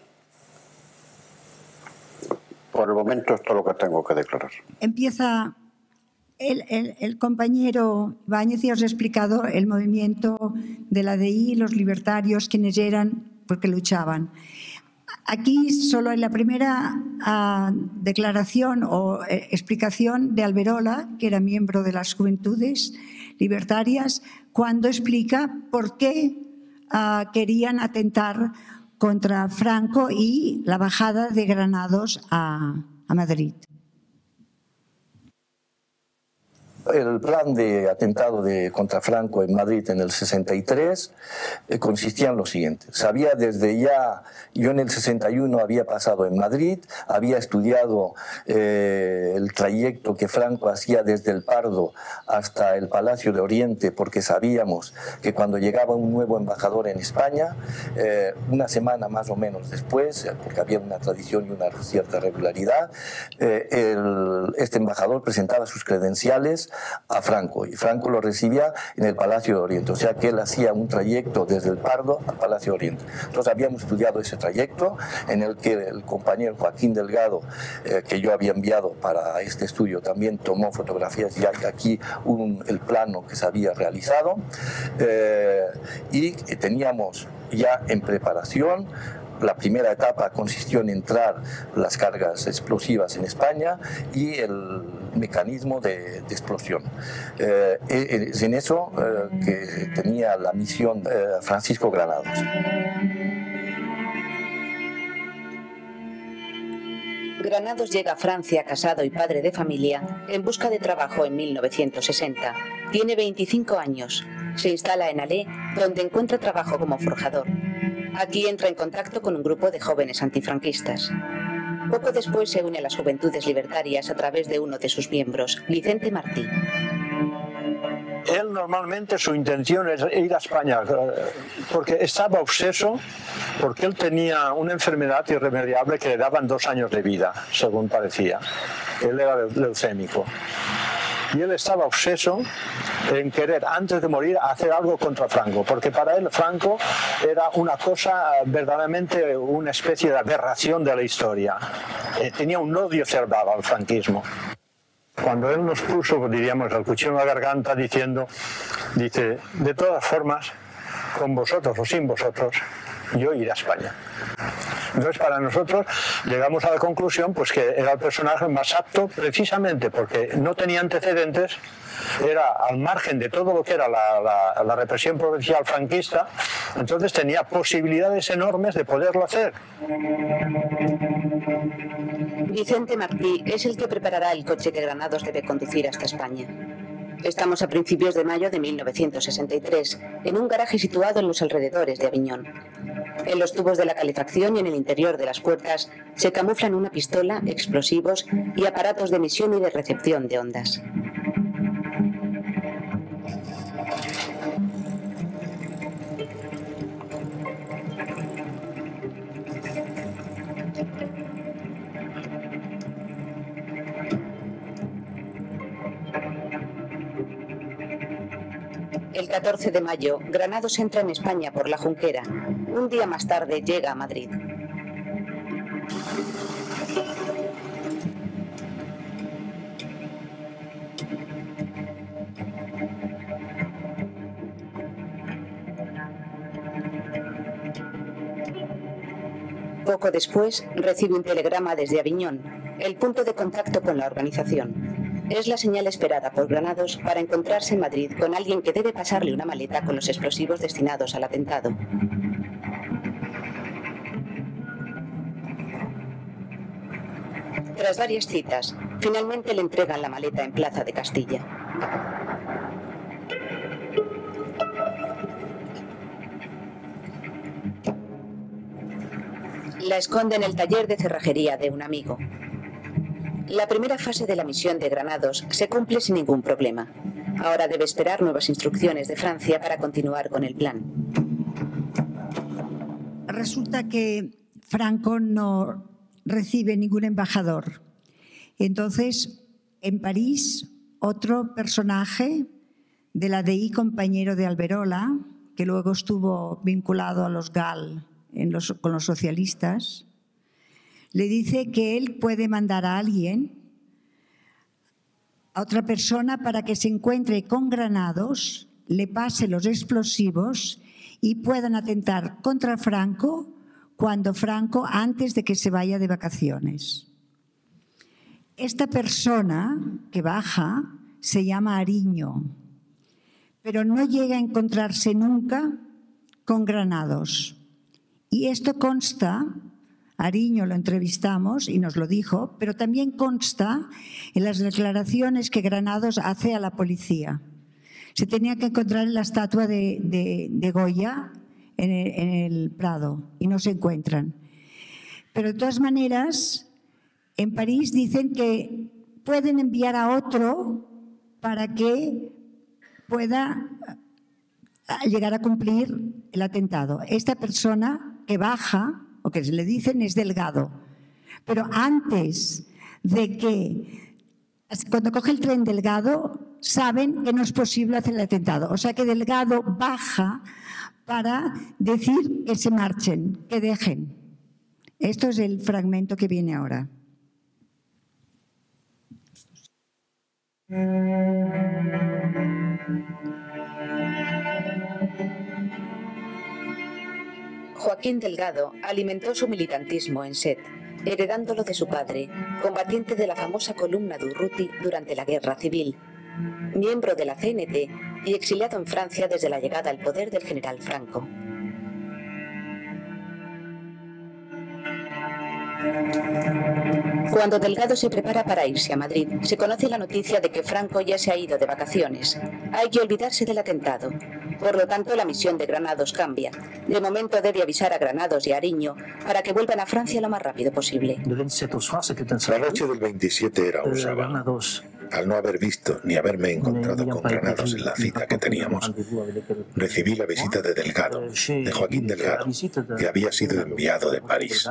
Por el momento esto es lo que tengo que declarar. Empieza el compañero Báñez y os ha explicado el movimiento de la DI, los libertarios, quienes eran, porque luchaban. Aquí solo en la primera declaración o explicación de Alberola, que era miembro de las Juventudes Libertarias, cuando explica por qué querían atentar contra Franco y la bajada de Granados a Madrid. El plan de atentado contra Franco en Madrid en el 63 consistía en lo siguiente. Sabía desde ya, yo en el 61 había pasado en Madrid, había estudiado el trayecto que Franco hacía desde el Pardo hasta el Palacio de Oriente, porque sabíamos que cuando llegaba un nuevo embajador en España, una semana más o menos después, porque había una tradición y una cierta regularidad, este embajador presentaba sus credenciales a Franco y Franco lo recibía en el Palacio de Oriente, o sea que él hacía un trayecto desde el Pardo al Palacio de Oriente. Entonces habíamos estudiado ese trayecto en el que el compañero Joaquín Delgado, que yo había enviado para este estudio, también tomó fotografías y hay aquí el plano que se había realizado y teníamos ya en preparación. La primera etapa consistió en entrar las cargas explosivas en España y el mecanismo de explosión. Es en eso que tenía la misión Francisco Granados. Granados llega a Francia casado y padre de familia en busca de trabajo en 1960. Tiene 25 años. Se instala en Alais, donde encuentra trabajo como forjador. Aquí entra en contacto con un grupo de jóvenes antifranquistas. Poco después se une a las Juventudes Libertarias a través de uno de sus miembros, Vicente Martí. Él normalmente su intención es ir a España porque estaba obseso, porque él tenía una enfermedad irremediable que le daban 2 años de vida, según parecía. Él era leucémico. Y él estaba obseso en querer, antes de morir, hacer algo contra Franco, porque para él Franco era una cosa, verdaderamente una especie de aberración de la historia. Tenía un odio cerrado al franquismo. Cuando él nos puso, diríamos, el cuchillo en la garganta diciendo, dice, de todas formas, con vosotros o sin vosotros, yo iré a España. Entonces, para nosotros llegamos a la conclusión pues, que era el personaje más apto precisamente porque no tenía antecedentes, era al margen de todo lo que era la represión provincial franquista, entonces tenía posibilidades enormes de poderlo hacer. Vicente Martí es el que preparará el coche que Granados debe conducir hasta España. Estamos a principios de mayo de 1963, en un garaje situado en los alrededores de Aviñón. En los tubos de la calefacción y en el interior de las puertas se camuflan una pistola, explosivos y aparatos de emisión y de recepción de ondas. El 14 de mayo, Granados entra en España por la Junquera. Un día más tarde llega a Madrid. Poco después, recibe un telegrama desde Aviñón, el punto de contacto con la organización. Es la señal esperada por Granados para encontrarse en Madrid con alguien que debe pasarle una maleta con los explosivos destinados al atentado. Tras varias citas, finalmente le entregan la maleta en Plaza de Castilla. La esconde en el taller de cerrajería de un amigo. La primera fase de la misión de Granados se cumple sin ningún problema. Ahora debe esperar nuevas instrucciones de Francia para continuar con el plan. Resulta que Franco no recibe ningún embajador. Entonces, en París, otro personaje de la DI, compañero de Alberola, que luego estuvo vinculado a los GAL con los socialistas, le dice que él puede mandar a alguien, a otra persona, para que se encuentre con Granados, le pase los explosivos y puedan atentar contra Franco antes de que se vaya de vacaciones. Esta persona que baja se llama Ariño, pero no llega a encontrarse nunca con Granados. Y esto consta, Ariño lo entrevistamos y nos lo dijo, pero también consta en las declaraciones que Granados hace a la policía. Se tenía que encontrar en la estatua de Goya en el Prado y no se encuentran. Pero de todas maneras, en París dicen que pueden enviar a otro para que pueda llegar a cumplir el atentado. Esta persona que baja, o que le dicen, es Delgado. Pero antes de que, cuando coge el tren Delgado, saben que no es posible hacer el atentado. O sea que Delgado baja para decir que se marchen, que dejen. Esto es el fragmento que viene ahora. Joaquín Delgado alimentó su militantismo en Set, heredándolo de su padre, combatiente de la famosa columna de Urruti durante la Guerra Civil, miembro de la CNT y exiliado en Francia desde la llegada al poder del general Franco. Cuando Delgado se prepara para irse a Madrid, se conoce la noticia de que Franco ya se ha ido de vacaciones. Hay que olvidarse del atentado. Por lo tanto, la misión de Granados cambia. De momento debe avisar a Granados y a Ariño para que vuelvan a Francia lo más rápido posible. La noche del 27 era un sábado. Al no haber visto ni haberme encontrado con Granados en la cita que teníamos, recibí la visita de Delgado, de Joaquín Delgado, que había sido enviado de París.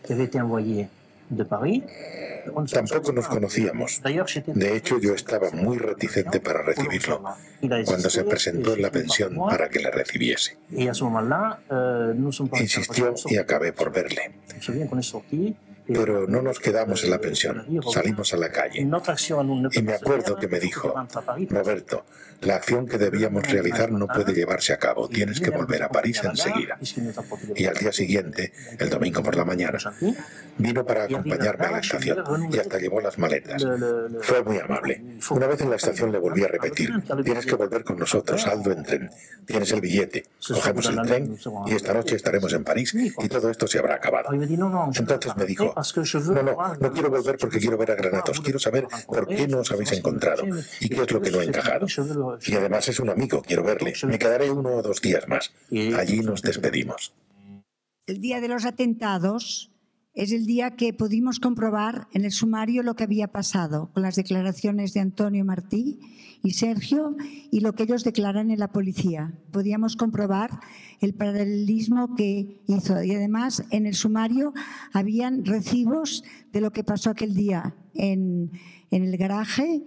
Tampoco nos conocíamos. De hecho, yo estaba muy reticente para recibirlo cuando se presentó en la pensión para que le recibiese. Insistió y acabé por verle. Pero no nos quedamos en la pensión, salimos a la calle. Y me acuerdo que me dijo: Roberto, la acción que debíamos realizar no puede llevarse a cabo, tienes que volver a París enseguida. Y al día siguiente, el domingo por la mañana, vino para acompañarme a la estación y hasta llevó las maletas. Fue muy amable. Una vez en la estación le volví a repetir: tienes que volver con nosotros, saldo en tren. Tienes el billete, cogemos el tren y esta noche estaremos en París y todo esto se habrá acabado. Entonces me dijo: no quiero volver porque quiero ver a Granados. Quiero saber por qué no os habéis encontrado y qué es lo que no ha encajado. Y además es un amigo, quiero verle. Me quedaré 1 o 2 días más. Allí nos despedimos. El día de los atentados es el día que pudimos comprobar en el sumario lo que había pasado con las declaraciones de Antonio Martí y Sergio y lo que ellos declaran en la policía. Podíamos comprobar el paralelismo que hizo y además en el sumario habían recibos de lo que pasó aquel día en el garaje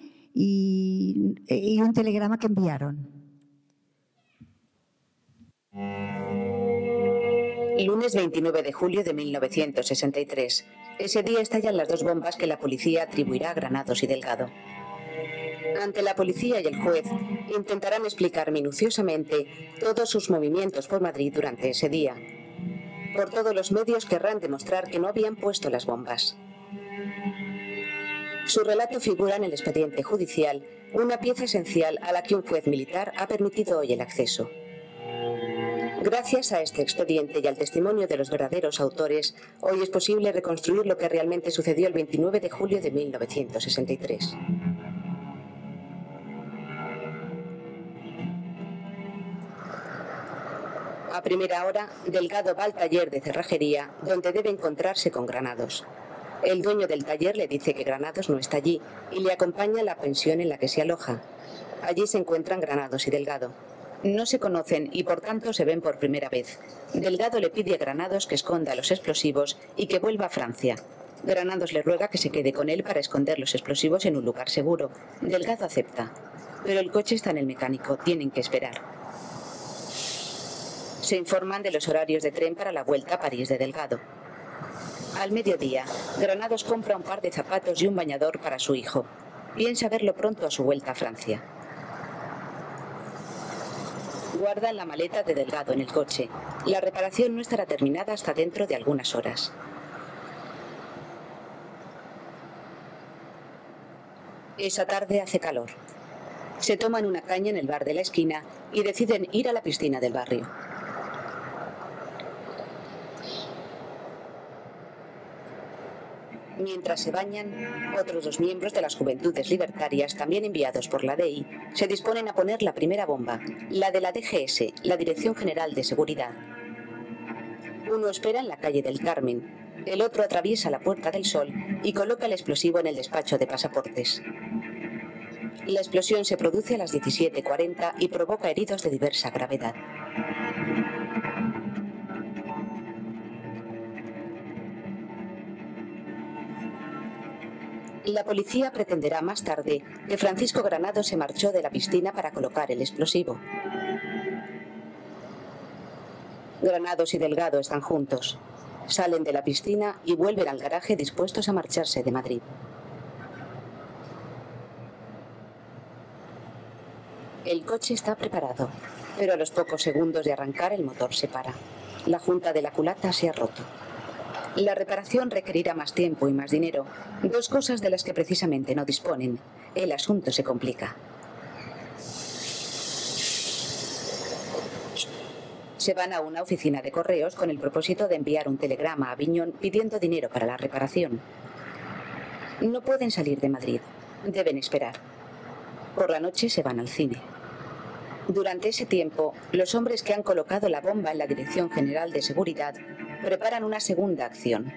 y un telegrama que enviaron. Lunes 29 de julio de 1963. Ese día estallan las 2 bombas que la policía atribuirá a Granados y Delgado. Ante la policía y el juez, intentarán explicar minuciosamente todos sus movimientos por Madrid durante ese día. Por todos los medios querrán demostrar que no habían puesto las bombas. Su relato figura en el expediente judicial, una pieza esencial a la que un juez militar ha permitido hoy el acceso. Gracias a este expediente y al testimonio de los verdaderos autores, hoy es posible reconstruir lo que realmente sucedió el 29 de julio de 1963. A primera hora, Delgado va al taller de cerrajería, donde debe encontrarse con Granados. El dueño del taller le dice que Granados no está allí y le acompaña a la pensión en la que se aloja. Allí se encuentran Granados y Delgado. No se conocen y por tanto se ven por primera vez. Delgado le pide a Granados que esconda los explosivos y que vuelva a Francia. Granados le ruega que se quede con él para esconder los explosivos en un lugar seguro. Delgado acepta, pero el coche está en el mecánico, tienen que esperar. Se informan de los horarios de tren para la vuelta a París de Delgado. Al mediodía, Granados compra un par de zapatos y un bañador para su hijo. Piensa verlo pronto a su vuelta a Francia. Guardan la maleta de Delgado en el coche. La reparación no estará terminada hasta dentro de algunas horas. Esa tarde hace calor. Se toman una caña en el bar de la esquina y deciden ir a la piscina del barrio. Mientras se bañan, otros dos miembros de las Juventudes Libertarias, también enviados por la DEI, se disponen a poner la primera bomba, la de la DGS, la Dirección General de Seguridad. Uno espera en la calle del Carmen, el otro atraviesa la Puerta del Sol y coloca el explosivo en el despacho de pasaportes. La explosión se produce a las 17:40 y provoca heridos de diversa gravedad. La policía pretenderá más tarde que Francisco Granados se marchó de la piscina para colocar el explosivo. Granados y Delgado están juntos. Salen de la piscina y vuelven al garaje dispuestos a marcharse de Madrid. El coche está preparado, pero a los pocos segundos de arrancar el motor se para. La junta de la culata se ha roto. La reparación requerirá más tiempo y más dinero, dos cosas de las que precisamente no disponen. El asunto se complica. Se van a una oficina de correos con el propósito de enviar un telegrama a Aviñón pidiendo dinero para la reparación. No pueden salir de Madrid, deben esperar. Por la noche se van al cine. Durante ese tiempo, los hombres que han colocado la bomba en la Dirección General de Seguridad preparan una segunda acción.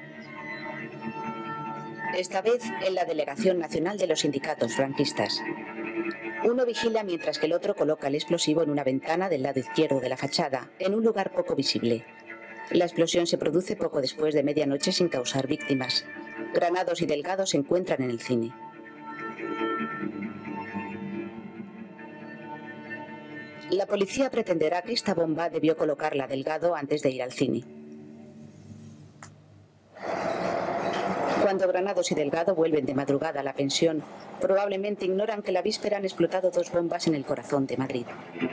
Esta vez en la Delegación Nacional de los Sindicatos Franquistas. Uno vigila mientras que el otro coloca el explosivo en una ventana del lado izquierdo de la fachada, en un lugar poco visible. La explosión se produce poco después de medianoche sin causar víctimas. Granados y Delgado se encuentran en el cine. La policía pretenderá que esta bomba debió colocarla Delgado antes de ir al cine. Cuando Granados y Delgado vuelven de madrugada a la pensión, probablemente ignoran que la víspera han explotado dos bombas en el corazón de Madrid.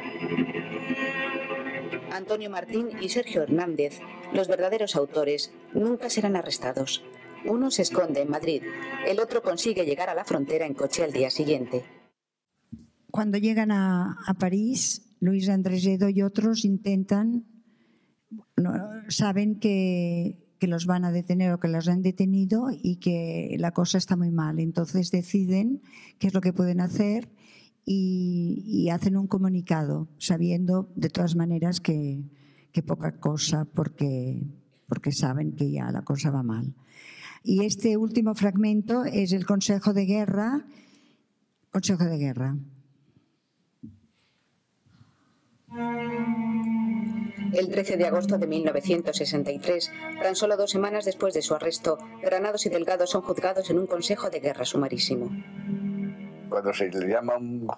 Antonio Martín y Sergio Hernández, los verdaderos autores, nunca serán arrestados. Uno se esconde en Madrid, el otro consigue llegar a la frontera en coche al día siguiente. Cuando llegan a París, Luis Andresedo y otros intentan, saben que los van a detener o que los han detenido y que la cosa está muy mal. Entonces deciden qué es lo que pueden hacer y hacen un comunicado, sabiendo de todas maneras que poca cosa, porque saben que ya la cosa va mal. Y este último fragmento es el Consejo de Guerra. Consejo de Guerra. El 13 de agosto de 1963, tan solo 2 semanas después de su arresto, Granados y Delgado son juzgados en un consejo de guerra sumarísimo. Cuando se le llama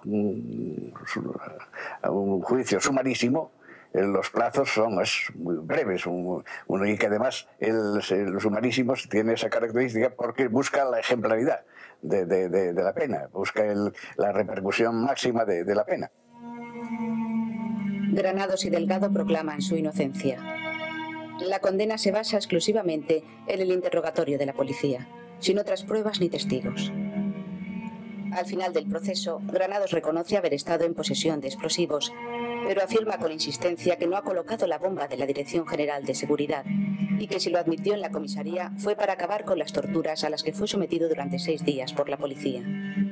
a un juicio sumarísimo, los plazos son muy breves, y que además los sumarísimos tiene esa característica porque busca la ejemplaridad de la pena, busca la repercusión máxima de la pena. Granados y Delgado proclaman su inocencia. La condena se basa exclusivamente en el interrogatorio de la policía, sin otras pruebas ni testigos. Al final del proceso, Granados reconoce haber estado en posesión de explosivos, pero afirma con insistencia que no ha colocado la bomba de la Dirección General de Seguridad y que si lo admitió en la comisaría fue para acabar con las torturas a las que fue sometido durante 6 días por la policía.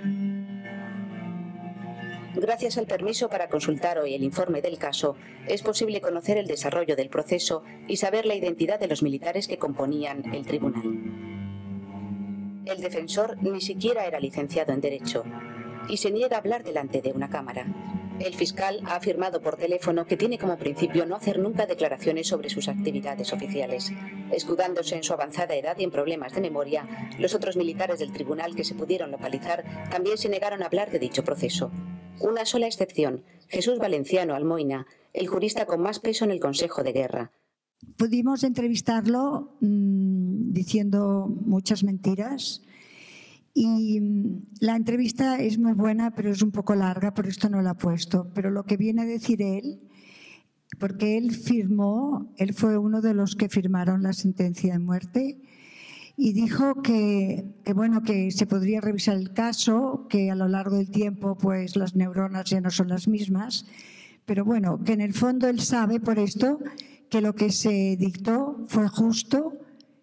Gracias al permiso para consultar hoy el informe del caso, es posible conocer el desarrollo del proceso y saber la identidad de los militares que componían el tribunal. El defensor ni siquiera era licenciado en Derecho y se niega a hablar delante de una cámara. El fiscal ha afirmado por teléfono que tiene como principio no hacer nunca declaraciones sobre sus actividades oficiales. Escudándose en su avanzada edad y en problemas de memoria, los otros militares del tribunal que se pudieron localizar también se negaron a hablar de dicho proceso. Una sola excepción, Jesús Valenciano Almoina, el jurista con más peso en el Consejo de Guerra. Pudimos entrevistarlo diciendo muchas mentiras y la entrevista es muy buena, pero es un poco larga, por esto no la he puesto. Pero lo que viene a decir él, porque él fue uno de los que firmaron la sentencia de muerte y dijo que se podría revisar el caso, que a lo largo del tiempo pues las neuronas ya no son las mismas, pero bueno, que en el fondo él sabe por esto que lo que se dictó fue justo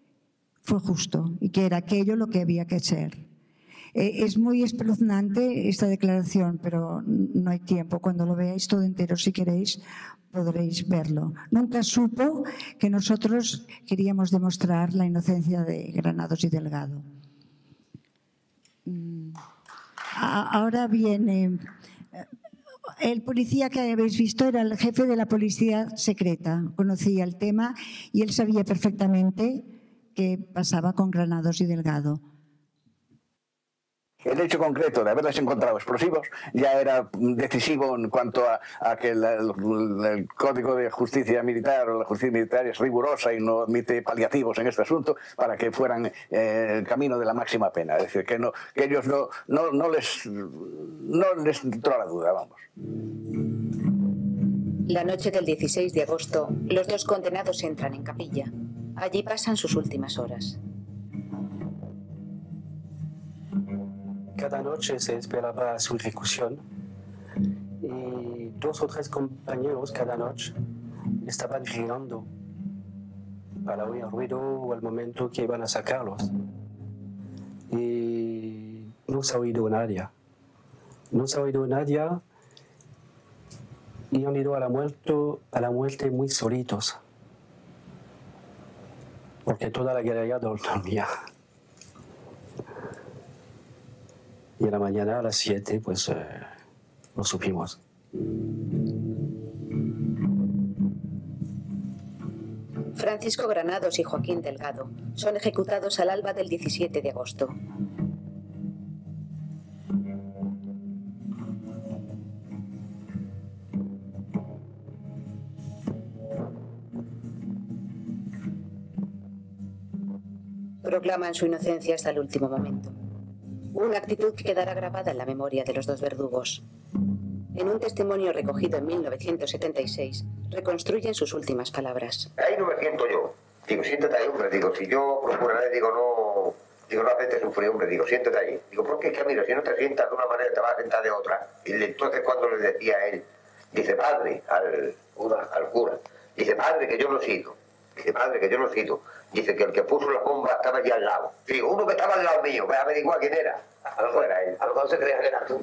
y que era aquello lo que había que ser. Es muy espeluznante esta declaración, pero no hay tiempo. Cuando lo veáis todo entero, si queréis, podréis verlo. Nunca supo que nosotros queríamos demostrar la inocencia de Granados y Delgado. Ahora viene... El policía que habéis visto era el jefe de la policía secreta, conocía el tema y él sabía perfectamente qué pasaba con Granados y Delgado. El hecho concreto de haberles encontrado explosivos ya era decisivo en cuanto a que el Código de Justicia Militar o la justicia militar es rigurosa y no admite paliativos en este asunto para que fueran el camino de la máxima pena. Es decir, que ellos no les entró la duda, vamos. La noche del 16 de agosto, los dos condenados entran en capilla. Allí pasan sus últimas horas. Cada noche se esperaba su ejecución y 2 o 3 compañeros cada noche estaban girando para oír ruido o al momento que iban a sacarlos. Y no se ha oído nadie. No se ha oído nadie y han ido a la muerte muy solitos. Porque toda la guerrilla dormía. Y en la mañana a las 7, pues, lo supimos. Francisco Granados y Joaquín Delgado son ejecutados al alba del 17 de agosto. Proclaman su inocencia hasta el último momento. Una actitud que quedará grabada en la memoria de los dos verdugos. En un testimonio recogido en 1976, reconstruyen sus últimas palabras. Ahí no me siento yo. Digo, siéntate ahí, hombre. Digo, si yo procuraré, no hacerte sufrir, hombre. Digo, siéntate ahí. Digo, porque es que, mira, si no te sientas de una manera, te vas a sentar de otra. Y entonces cuando le decía a él, dice, padre, al cura, dice, padre, que yo lo sigo. Dice, padre, que yo lo sigo. Dice que el que puso la bomba estaba allí al lado. Digo, uno que estaba al lado mío, voy a averiguar quién era. A lo mejor era él. A lo mejor se creía que era tú.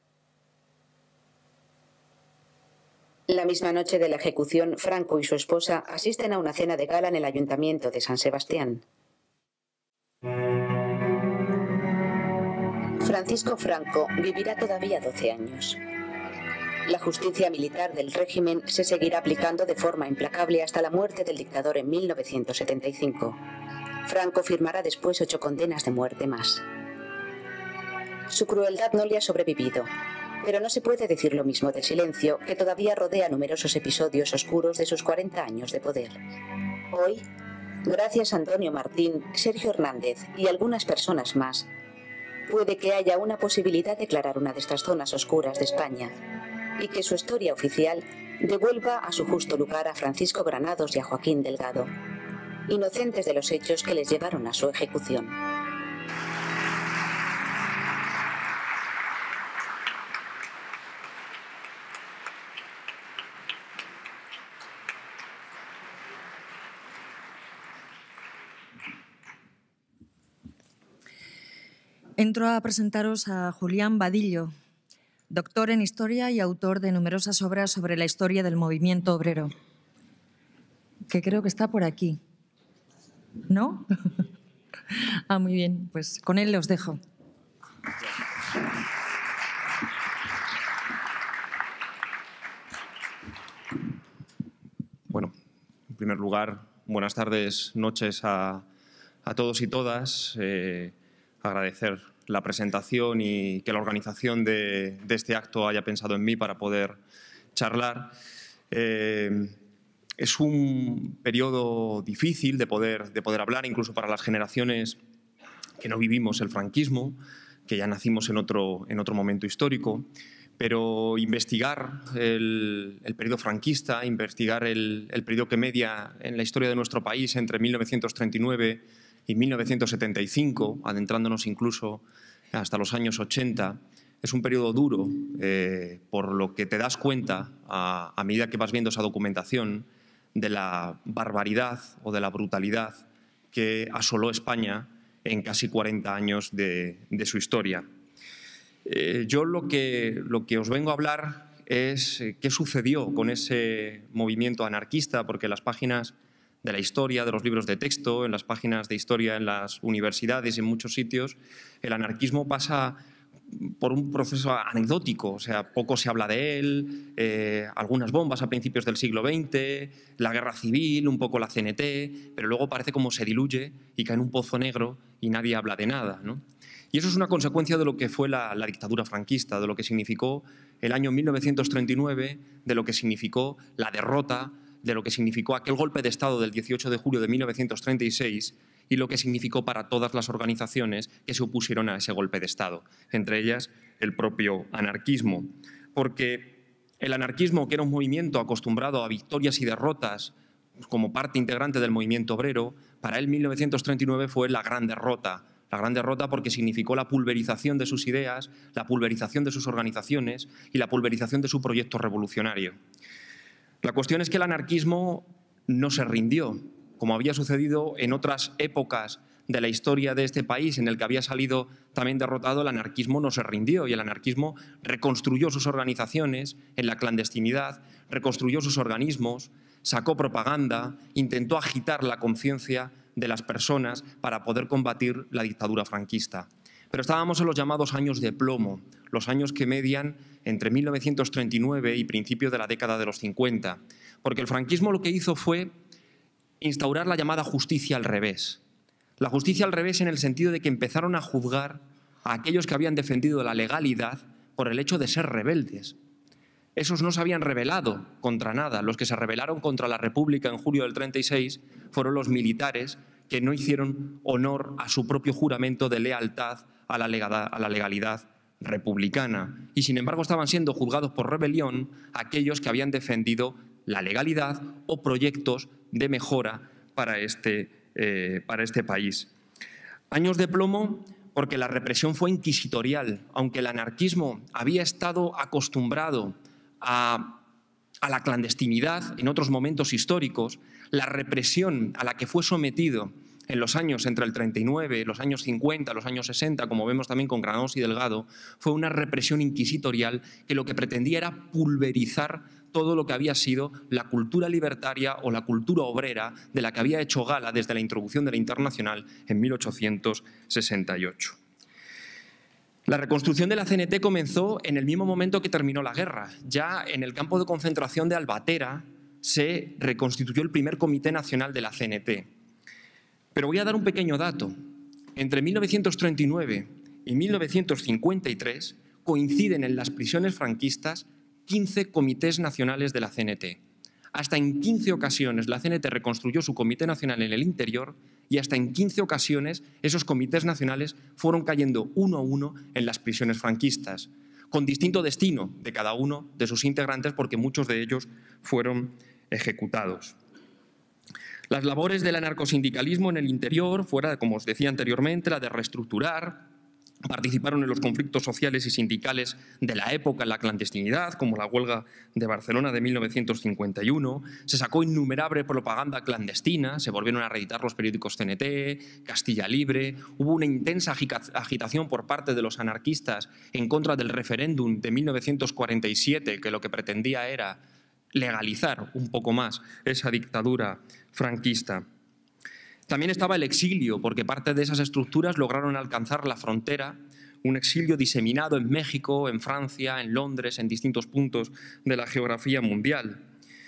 La misma noche de la ejecución, Franco y su esposa asisten a una cena de gala en el Ayuntamiento de San Sebastián. Francisco Franco vivirá todavía 12 años. La justicia militar del régimen se seguirá aplicando de forma implacable hasta la muerte del dictador en 1975. Franco firmará después 8 condenas de muerte más. Su crueldad no le ha sobrevivido, pero no se puede decir lo mismo del silencio que todavía rodea numerosos episodios oscuros de sus 40 años de poder. Hoy, gracias a Antonio Martín, Sergio Hernández y algunas personas más, puede que haya una posibilidad de aclarar una de estas zonas oscuras de España y que su historia oficial devuelva a su justo lugar a Francisco Granados y a Joaquín Delgado, inocentes de los hechos que les llevaron a su ejecución. Entro a presentaros a Julián Vadillo, doctor en Historia y autor de numerosas obras sobre la historia del movimiento obrero, que creo que está por aquí. ¿No? Ah, muy bien, pues con él os dejo. Bueno, en primer lugar, buenas tardes, noches a todos y todas. Agradecer la presentación y que la organización de este acto haya pensado en mí para poder charlar. Es un periodo difícil de poder hablar, incluso para las generaciones que no vivimos el franquismo, que ya nacimos en otro momento histórico, pero investigar el periodo franquista, investigar el periodo que media en la historia de nuestro país entre 1939 y 1975, adentrándonos incluso hasta los años 80, es un periodo duro, por lo que te das cuenta, a medida que vas viendo esa documentación, de la barbaridad o de la brutalidad que asoló España en casi 40 años de su historia. Yo lo que os vengo a hablar es qué sucedió con ese movimiento anarquista, porque las páginas de la historia, de los libros de texto, en las páginas de historia en las universidades y en muchos sitios, el anarquismo pasa por un proceso anecdótico, o sea, poco se habla de él, algunas bombas a principios del siglo XX, la guerra civil, un poco la CNT, pero luego parece como se diluye y cae en un pozo negro y nadie habla de nada, ¿no? Y eso es una consecuencia de lo que fue la dictadura franquista, de lo que significó el año 1939, de lo que significó la derrota, de lo que significó aquel golpe de Estado del 18 de julio de 1936 y lo que significó para todas las organizaciones que se opusieron a ese golpe de Estado, entre ellas el propio anarquismo. Porque el anarquismo, que era un movimiento acostumbrado a victorias y derrotas como parte integrante del movimiento obrero, para él 1939 fue la gran derrota porque significó la pulverización de sus ideas, la pulverización de sus organizaciones y la pulverización de su proyecto revolucionario. La cuestión es que el anarquismo no se rindió, como había sucedido en otras épocas de la historia de este país, en el que había salido también derrotado. El anarquismo no se rindió y el anarquismo reconstruyó sus organizaciones en la clandestinidad, reconstruyó sus organismos, sacó propaganda, intentó agitar la conciencia de las personas para poder combatir la dictadura franquista. Pero estábamos en los llamados años de plomo, los años que median entre 1939 y principios de la década de los 50, porque el franquismo lo que hizo fue instaurar la llamada justicia al revés. La justicia al revés en el sentido de que empezaron a juzgar a aquellos que habían defendido la legalidad por el hecho de ser rebeldes. Esos no se habían rebelado contra nada. Los que se rebelaron contra la República en julio del 36 fueron los militares que no hicieron honor a su propio juramento de lealtad a la legalidad republicana. Y sin embargo estaban siendo juzgados por rebelión aquellos que habían defendido la legalidad o proyectos de mejora para este país. Años de plomo porque la represión fue inquisitorial. Aunque el anarquismo había estado acostumbrado a la clandestinidad en otros momentos históricos, la represión a la que fue sometido en los años entre el 39, los años 50, los años 60, como vemos también con Granados y Delgado, fue una represión inquisitorial que lo que pretendía era pulverizar todo lo que había sido la cultura libertaria o la cultura obrera de la que había hecho gala desde la introducción de la Internacional en 1868. La reconstrucción de la CNT comenzó en el mismo momento que terminó la guerra. Ya en el campo de concentración de Albatera se reconstituyó el primer Comité Nacional de la CNT. Pero voy a dar un pequeño dato. Entre 1939 y 1953 coinciden en las prisiones franquistas 15 comités nacionales de la CNT. Hasta en 15 ocasiones la CNT reconstruyó su comité nacional en el interior y hasta en 15 ocasiones esos comités nacionales fueron cayendo uno a uno en las prisiones franquistas. con distinto destino de cada uno de sus integrantes, porque muchos de ellos fueron ejecutados. Las labores del anarcosindicalismo en el interior, fuera, como os decía anteriormente, la de reestructurar, participaron en los conflictos sociales y sindicales de la época en la clandestinidad, como la huelga de Barcelona de 1951. Se sacó innumerable propaganda clandestina, se volvieron a reeditar los periódicos CNT, Castilla Libre. Hubo una intensa agitación por parte de los anarquistas en contra del referéndum de 1947, que lo que pretendía era legalizar un poco más esa dictadura franquista. También estaba el exilio, porque parte de esas estructuras lograron alcanzar la frontera, un exilio diseminado en México, en Francia, en Londres, en distintos puntos de la geografía mundial.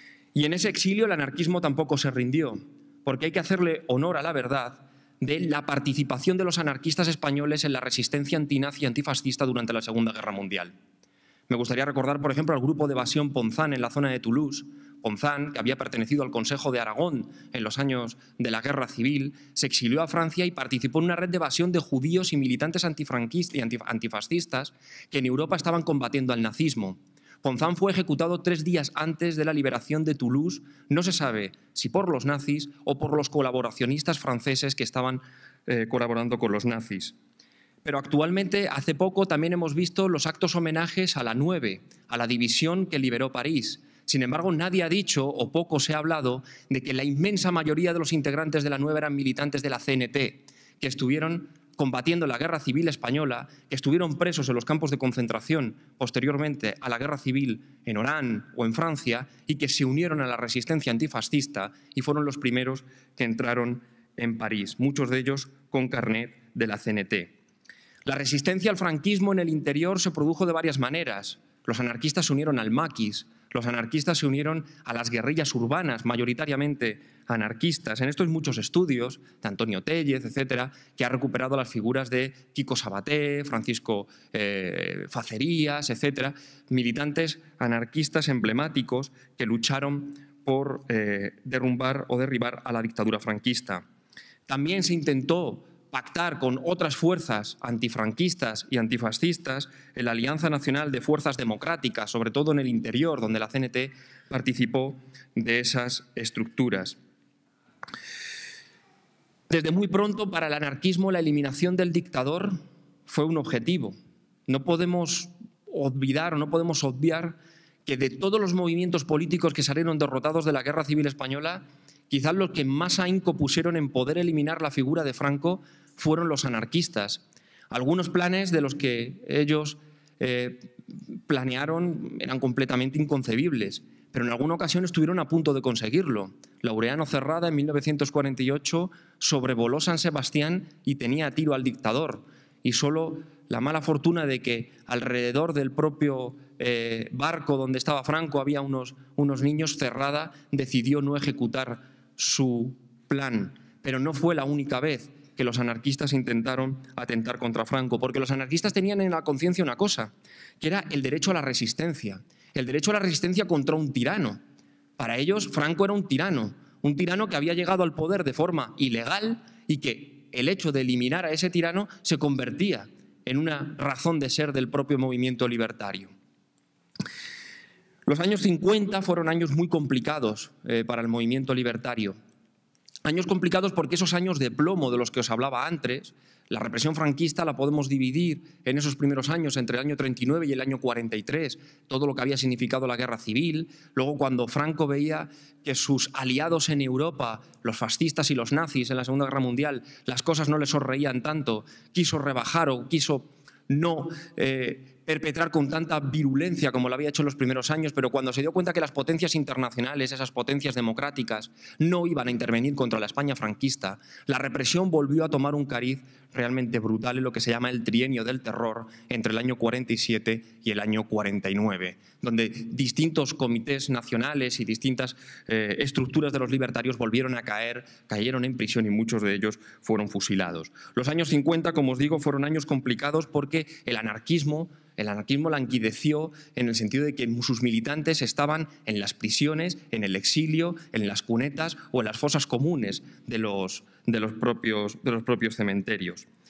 Y en ese exilio el anarquismo tampoco se rindió, porque hay que hacerle honor a la verdad de la participación de los anarquistas españoles en la resistencia antinazi y antifascista durante la Segunda Guerra Mundial. Me gustaría recordar, por ejemplo, al grupo de evasión Ponzán en la zona de Toulouse. Ponzán, que había pertenecido al Consejo de Aragón en los años de la Guerra Civil, se exilió a Francia y participó en una red de evasión de judíos y militantes antifranquistas y antifascistas que en Europa estaban combatiendo al nazismo. Ponzán fue ejecutado 3 días antes de la liberación de Toulouse, no se sabe si por los nazis o por los colaboracionistas franceses que estaban colaborando con los nazis. Pero actualmente, hace poco, también hemos visto los actos homenajes a la 9, a la división que liberó París. Sin embargo, nadie ha dicho, o poco se ha hablado, de que la inmensa mayoría de los integrantes de la 9 eran militantes de la CNT, que estuvieron combatiendo la Guerra Civil Española, que estuvieron presos en los campos de concentración posteriormente a la Guerra Civil en Orán o en Francia, y que se unieron a la resistencia antifascista y fueron los primeros que entraron en París, muchos de ellos con carnet de la CNT. La resistencia al franquismo en el interior se produjo de varias maneras. Los anarquistas se unieron al maquis, los anarquistas se unieron a las guerrillas urbanas, mayoritariamente anarquistas. En esto hay muchos estudios, de Antonio Tellez, etcétera, que ha recuperado las figuras de Quico Sabaté, Francisco Facerías, etcétera, militantes anarquistas emblemáticos que lucharon por derrumbar o derribar a la dictadura franquista. También se intentó pactar con otras fuerzas antifranquistas y antifascistas en la Alianza Nacional de Fuerzas Democráticas, sobre todo en el interior, donde la CNT participó de esas estructuras. Desde muy pronto, para el anarquismo, la eliminación del dictador fue un objetivo. No podemos olvidar o no podemos obviar que de todos los movimientos políticos que salieron derrotados de la Guerra Civil Española, quizás los que más ahínco pusieron en poder eliminar la figura de Franco fueron los anarquistas. Algunos planes de los que ellos planearon eran completamente inconcebibles, pero en alguna ocasión estuvieron a punto de conseguirlo. Laureano Cerrada, en 1948, sobrevoló San Sebastián y tenía a tiro al dictador. Y solo la mala fortuna de que alrededor del propio barco donde estaba Franco había unos niños, Cerrada decidió no ejecutar su plan. Pero no fue la única vez que los anarquistas intentaron atentar contra Franco, porque los anarquistas tenían en la conciencia una cosa, que era el derecho a la resistencia, el derecho a la resistencia contra un tirano. Para ellos, Franco era un tirano que había llegado al poder de forma ilegal y que el hecho de eliminar a ese tirano se convertía en una razón de ser del propio movimiento libertario. Los años 50 fueron años muy complicados para el movimiento libertario. Años complicados porque esos años de plomo de los que os hablaba antes, la represión franquista la podemos dividir en esos primeros años entre el año 39 y el año 43, todo lo que había significado la guerra civil. Luego, cuando Franco veía que sus aliados en Europa, los fascistas y los nazis en la Segunda Guerra Mundial, las cosas no les sonreían tanto, quiso rebajar o quiso no perpetrar con tanta virulencia como lo había hecho en los primeros años, pero cuando se dio cuenta que las potencias internacionales, esas potencias democráticas, no iban a intervenir contra la España franquista, la represión volvió a tomar un cariz realmente brutal en lo que se llama el trienio del terror entre el año 47 y el año 49, donde distintos comités nacionales y distintas estructuras de los libertarios volvieron a caer, cayeron en prisión y muchos de ellos fueron fusilados. Los años 50, como os digo, fueron años complicados porque el anarquismo languideció en el sentido de que sus militantes estaban en las prisiones, en el exilio, en las cunetas o en las fosas comunes de los propios cementerios.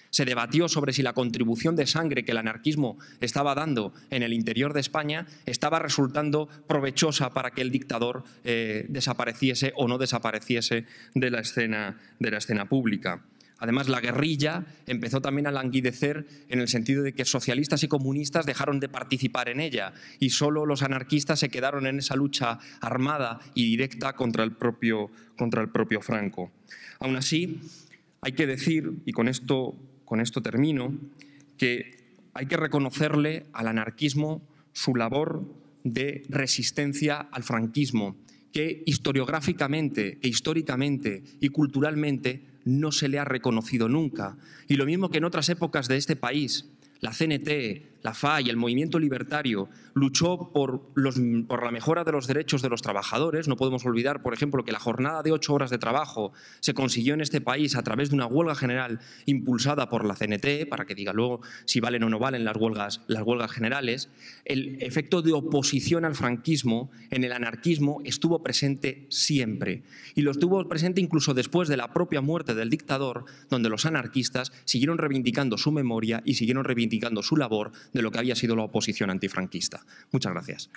Se debatió sobre si la contribución de sangre que el anarquismo estaba dando en el interior de España estaba resultando provechosa para que el dictador desapareciese o no desapareciese de la escena pública. Además, la guerrilla empezó también a languidecer en el sentido de que socialistas y comunistas dejaron de participar en ella y solo los anarquistas se quedaron en esa lucha armada y directa contra el propio Franco. Aún así, hay que decir, y con esto termino, que hay que reconocerle al anarquismo su labor de resistencia al franquismo, que históricamente y culturalmente no se le ha reconocido nunca. Y lo mismo que en otras épocas de este país, la CNT, la FA y el movimiento libertario luchó por la mejora de los derechos de los trabajadores. No podemos olvidar, por ejemplo, que la jornada de 8 horas de trabajo se consiguió en este país a través de una huelga general impulsada por la CNT, para que diga luego si valen o no valen las huelgas generales. El efecto de oposición al franquismo en el anarquismo estuvo presente siempre, y lo estuvo presente incluso después de la propia muerte del dictador, donde los anarquistas siguieron reivindicando su memoria y siguieron reivindicando su labor de lo que había sido la oposición antifranquista. Muchas gracias.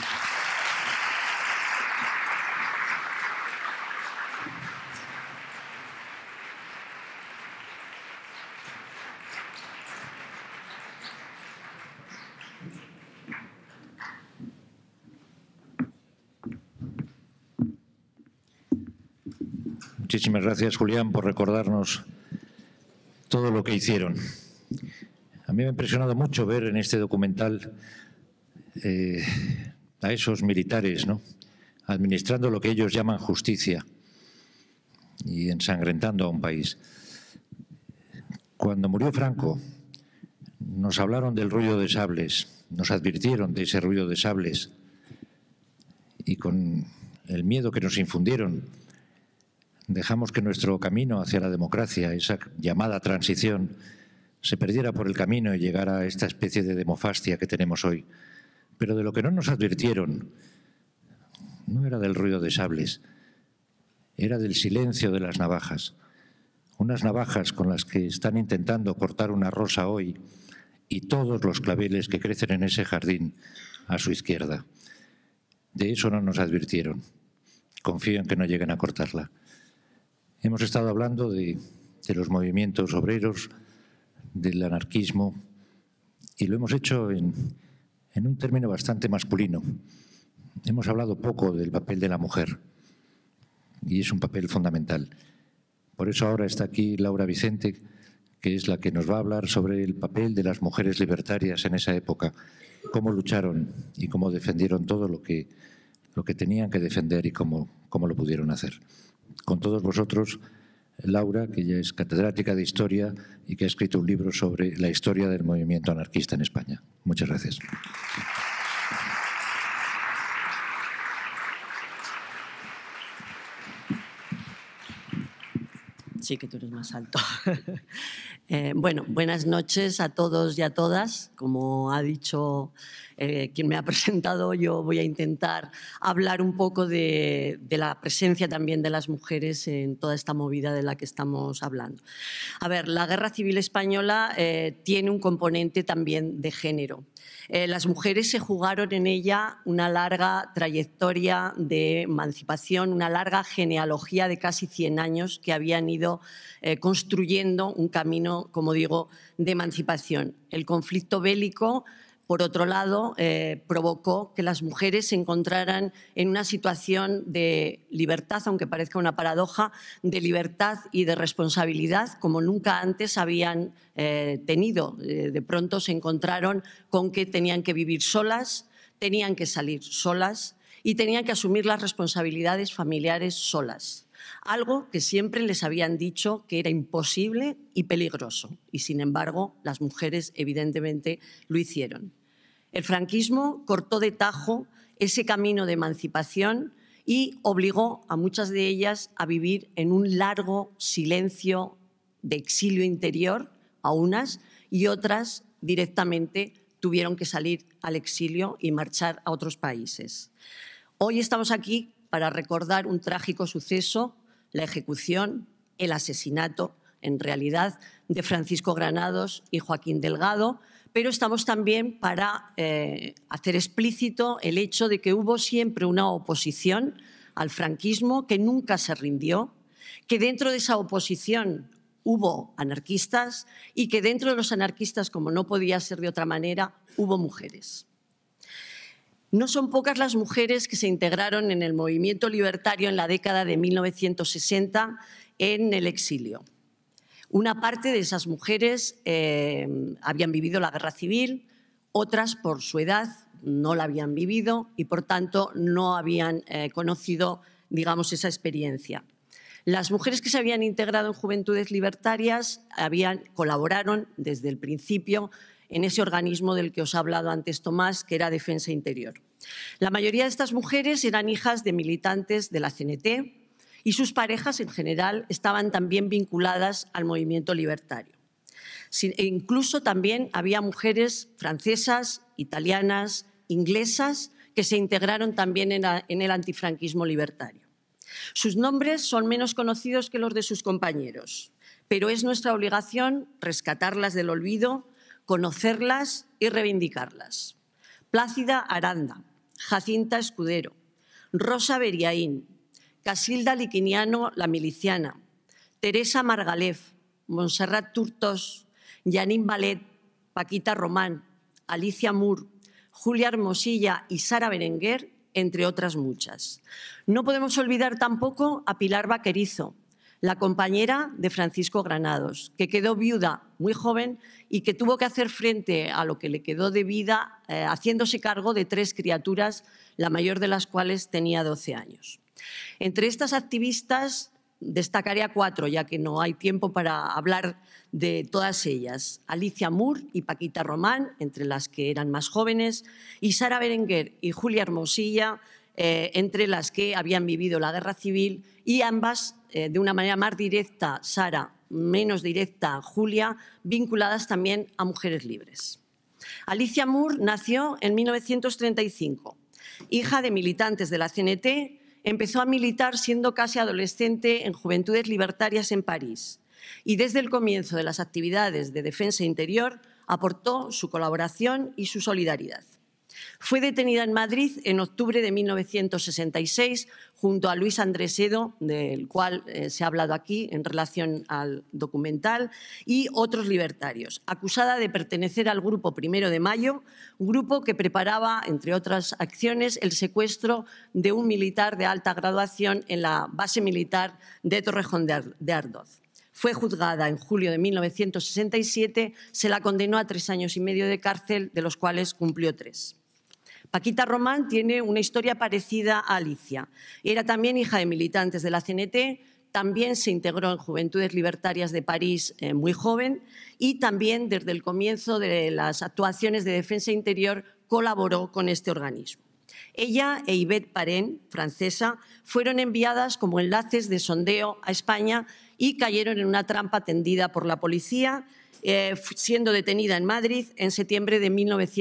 Muchísimas gracias, Julián, por recordarnos todo lo que hicieron. A mí me ha impresionado mucho ver en este documental a esos militares, ¿no?, administrando lo que ellos llaman justicia y ensangrentando a un país. Cuando murió Franco, nos hablaron del ruido de sables, nos advirtieron de ese ruido de sables, y con el miedo que nos infundieron, dejamos que nuestro camino hacia la democracia, esa llamada transición, se perdiera por el camino y llegara a esta especie de demofastia que tenemos hoy. Pero de lo que no nos advirtieron no era del ruido de sables, era del silencio de las navajas. Unas navajas con las que están intentando cortar una rosa hoy y todos los claveles que crecen en ese jardín a su izquierda. De eso no nos advirtieron. Confío en que no lleguen a cortarla. Hemos estado hablando de los movimientos obreros, del anarquismo, y lo hemos hecho en un término bastante masculino. Hemos hablado poco del papel de la mujer, y es un papel fundamental. Por eso ahora está aquí Laura Vicente, que es la que nos va a hablar sobre el papel de las mujeres libertarias en esa época, cómo lucharon y cómo defendieron todo lo que tenían que defender y cómo lo pudieron hacer. Con todos vosotros, Laura, que ya es catedrática de Historia y que ha escrito un libro sobre la historia del movimiento anarquista en España. Muchas gracias. Sí, que tú eres más alto. Bueno, buenas noches a todos y a todas. Como ha dicho quien me ha presentado, yo voy a intentar hablar un poco de la presencia también de las mujeres en toda esta movida de la que estamos hablando. A ver, la Guerra Civil Española tiene un componente también de género. Las mujeres se jugaron en ella una larga trayectoria de emancipación, una larga genealogía de casi 100 años que habían ido construyendo un camino, como digo, de emancipación. El conflicto bélico, por otro lado, provocó que las mujeres se encontraran en una situación de libertad, aunque parezca una paradoja, de libertad y de responsabilidad como nunca antes habían tenido. De pronto se encontraron con que tenían que vivir solas, tenían que salir solas y tenían que asumir las responsabilidades familiares solas. Algo que siempre les habían dicho que era imposible y peligroso, y sin embargo las mujeres evidentemente lo hicieron. El franquismo cortó de tajo ese camino de emancipación y obligó a muchas de ellas a vivir en un largo silencio de exilio interior, a unas, y otras directamente tuvieron que salir al exilio y marchar a otros países. Hoy estamos aquí para recordar un trágico suceso, la ejecución, el asesinato, en realidad, de Francisco Granados y Joaquín Delgado, pero estamos también para hacer explícito el hecho de que hubo siempre una oposición al franquismo que nunca se rindió, que dentro de esa oposición hubo anarquistas y que dentro de los anarquistas, como no podía ser de otra manera, hubo mujeres. No son pocas las mujeres que se integraron en el movimiento libertario en la década de 1960 en el exilio. Una parte de esas mujeres habían vivido la guerra civil, otras por su edad no la habían vivido y por tanto no habían conocido, digamos, esa experiencia. Las mujeres que se habían integrado en Juventudes Libertarias colaboraron desde el principio en ese organismo del que os ha hablado antes Tomás, que era Defensa Interior. La mayoría de estas mujeres eran hijas de militantes de la CNT y sus parejas en general estaban también vinculadas al movimiento libertario. E incluso también había mujeres francesas, italianas, inglesas que se integraron también en el antifranquismo libertario. Sus nombres son menos conocidos que los de sus compañeros, pero es nuestra obligación rescatarlas del olvido, conocerlas y reivindicarlas. Plácida Aranda, Jacinta Escudero, Rosa Beriaín, Casilda Liquiniano la miliciana, Teresa Margalef, Montserrat Turtos, Janine Ballet, Paquita Román, Alicia Moore, Julia Hermosilla y Sara Berenguer, entre otras muchas. No podemos olvidar tampoco a Pilar Vaquerizo, la compañera de Francisco Granados, que quedó viuda muy joven y que tuvo que hacer frente a lo que le quedó de vida haciéndose cargo de 3 criaturas, la mayor de las cuales tenía 12 años. Entre estas activistas destacaré a 4, ya que no hay tiempo para hablar de todas ellas. Alicia Moore y Paquita Román, entre las que eran más jóvenes, y Sara Berenguer y Julia Hermosilla, entre las que habían vivido la guerra civil, y ambas, de una manera más directa, Sara, menos directa, Julia, vinculadas también a mujeres libres. Alicia Moore nació en 1935. Hija de militantes de la CNT, empezó a militar siendo casi adolescente en Juventudes Libertarias en París y desde el comienzo de las actividades de Defensa Interior aportó su colaboración y su solidaridad. Fue detenida en Madrid en octubre de 1966 junto a Luis Andrés Edo, del cual se ha hablado aquí en relación al documental, y otros libertarios, acusada de pertenecer al Grupo 1 de Mayo, grupo que preparaba, entre otras acciones, el secuestro de un militar de alta graduación en la base militar de Torrejón de Ardoz. Fue juzgada en julio de 1967, se la condenó a 3 años y medio de cárcel, de los cuales cumplió 3. Paquita Román tiene una historia parecida a Alicia. Era también hija de militantes de la CNT, también se integró en Juventudes Libertarias de París muy joven y también desde el comienzo de las actuaciones de Defensa Interior colaboró con este organismo. Ella e Yvette Parén, francesa, fueron enviadas como enlaces de sondeo a España y cayeron en una trampa tendida por la policía, siendo detenida en Madrid en septiembre de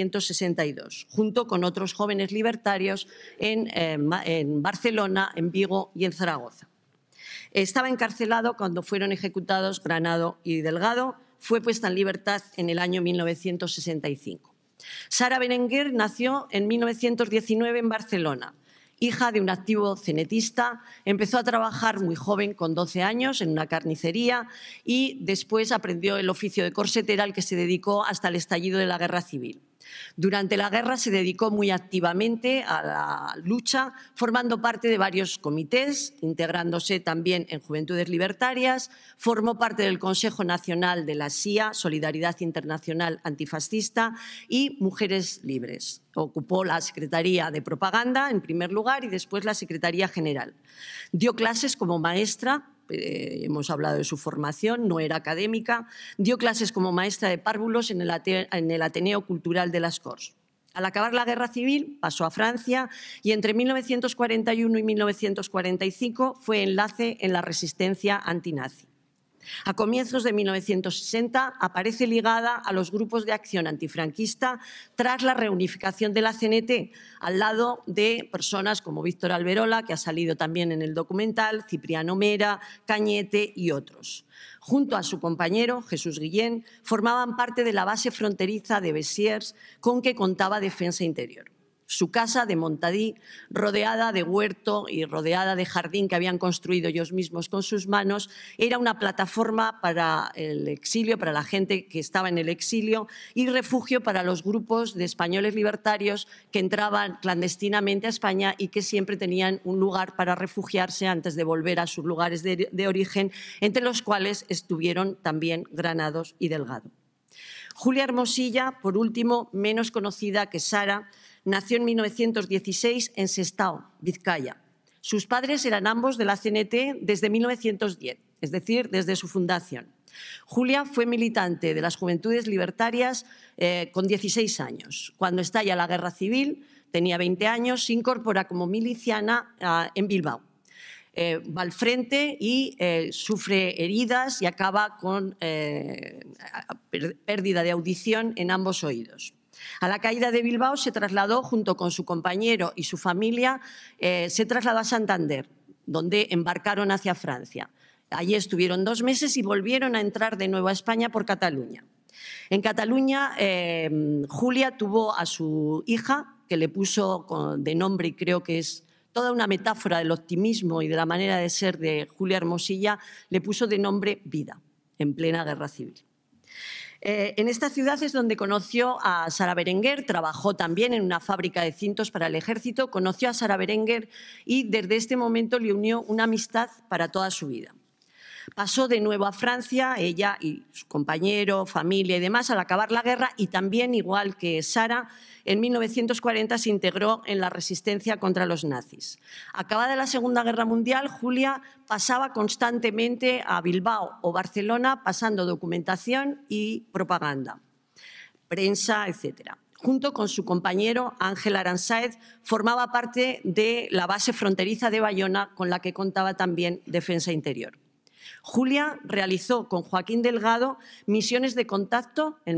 1962, junto con otros jóvenes libertarios en Barcelona, en Vigo y en Zaragoza. Estaba encarcelado cuando fueron ejecutados Granado y Delgado. Fue puesta en libertad en el año 1965. Sara Berenguer nació en 1919 en Barcelona. Hija de un activo cenetista, empezó a trabajar muy joven, con 12 años, en una carnicería y después aprendió el oficio de corsetera al que se dedicó hasta el estallido de la Guerra Civil. Durante la guerra se dedicó muy activamente a la lucha, formando parte de varios comités, integrándose también en Juventudes Libertarias, formó parte del Consejo Nacional de la SIA, Solidaridad Internacional Antifascista, y Mujeres Libres. Ocupó la Secretaría de Propaganda en primer lugar y después la Secretaría General. Dio clases como maestra. Hemos hablado de su formación, no era académica, dio clases como maestra de párvulos en el Ateneo Cultural de Las Corts. Al acabar la Guerra Civil pasó a Francia y entre 1941 y 1945 fue enlace en la resistencia antinazi. A comienzos de 1960 aparece ligada a los grupos de acción antifranquista tras la reunificación de la CNT, al lado de personas como Víctor Alberola, que ha salido también en el documental, Cipriano Mera, Cañete y otros. Junto a su compañero, Jesús Guillén, formaban parte de la base fronteriza de Besiers con que contaba Defensa Interior. Su casa de Montadí, rodeada de huerto y rodeada de jardín que habían construido ellos mismos con sus manos, era una plataforma para el exilio, para la gente que estaba en el exilio, y refugio para los grupos de españoles libertarios que entraban clandestinamente a España y que siempre tenían un lugar para refugiarse antes de volver a sus lugares de origen, entre los cuales estuvieron también Granados y Delgado. Julia Hermosilla, por último, menos conocida que Sara, nació en 1916 en Sestao, Vizcaya. Sus padres eran ambos de la CNT desde 1910, es decir, desde su fundación. Julia fue militante de las Juventudes Libertarias con 16 años. Cuando estalla la Guerra Civil, tenía 20 años, se incorpora como miliciana en Bilbao. Va al frente y sufre heridas y acaba con pérdida de audición en ambos oídos. A la caída de Bilbao se trasladó junto con su compañero y su familia, se trasladó a Santander, donde embarcaron hacia Francia. Allí estuvieron 2 meses y volvieron a entrar de nuevo a España por Cataluña. En Cataluña, Julia tuvo a su hija, que le puso de nombre, y creo que es toda una metáfora del optimismo y de la manera de ser de Julia Hermosilla, le puso de nombre Vida, en plena Guerra Civil. En esta ciudad es donde conoció a Sara Berenguer, trabajó también en una fábrica de cintos para el ejército, conoció a Sara Berenguer y desde este momento le unió una amistad para toda su vida. Pasó de nuevo a Francia, ella y su compañero, familia y demás, al acabar la guerra, y también, igual que Sara, en 1940 se integró en la resistencia contra los nazis. Acabada la Segunda Guerra Mundial, Julia pasaba constantemente a Bilbao o Barcelona pasando documentación y propaganda, prensa, etc. Junto con su compañero Ángel Aransáez, formaba parte de la base fronteriza de Bayona, con la que contaba también Defensa Interior. Julia realizó con Joaquín Delgado misiones de contacto en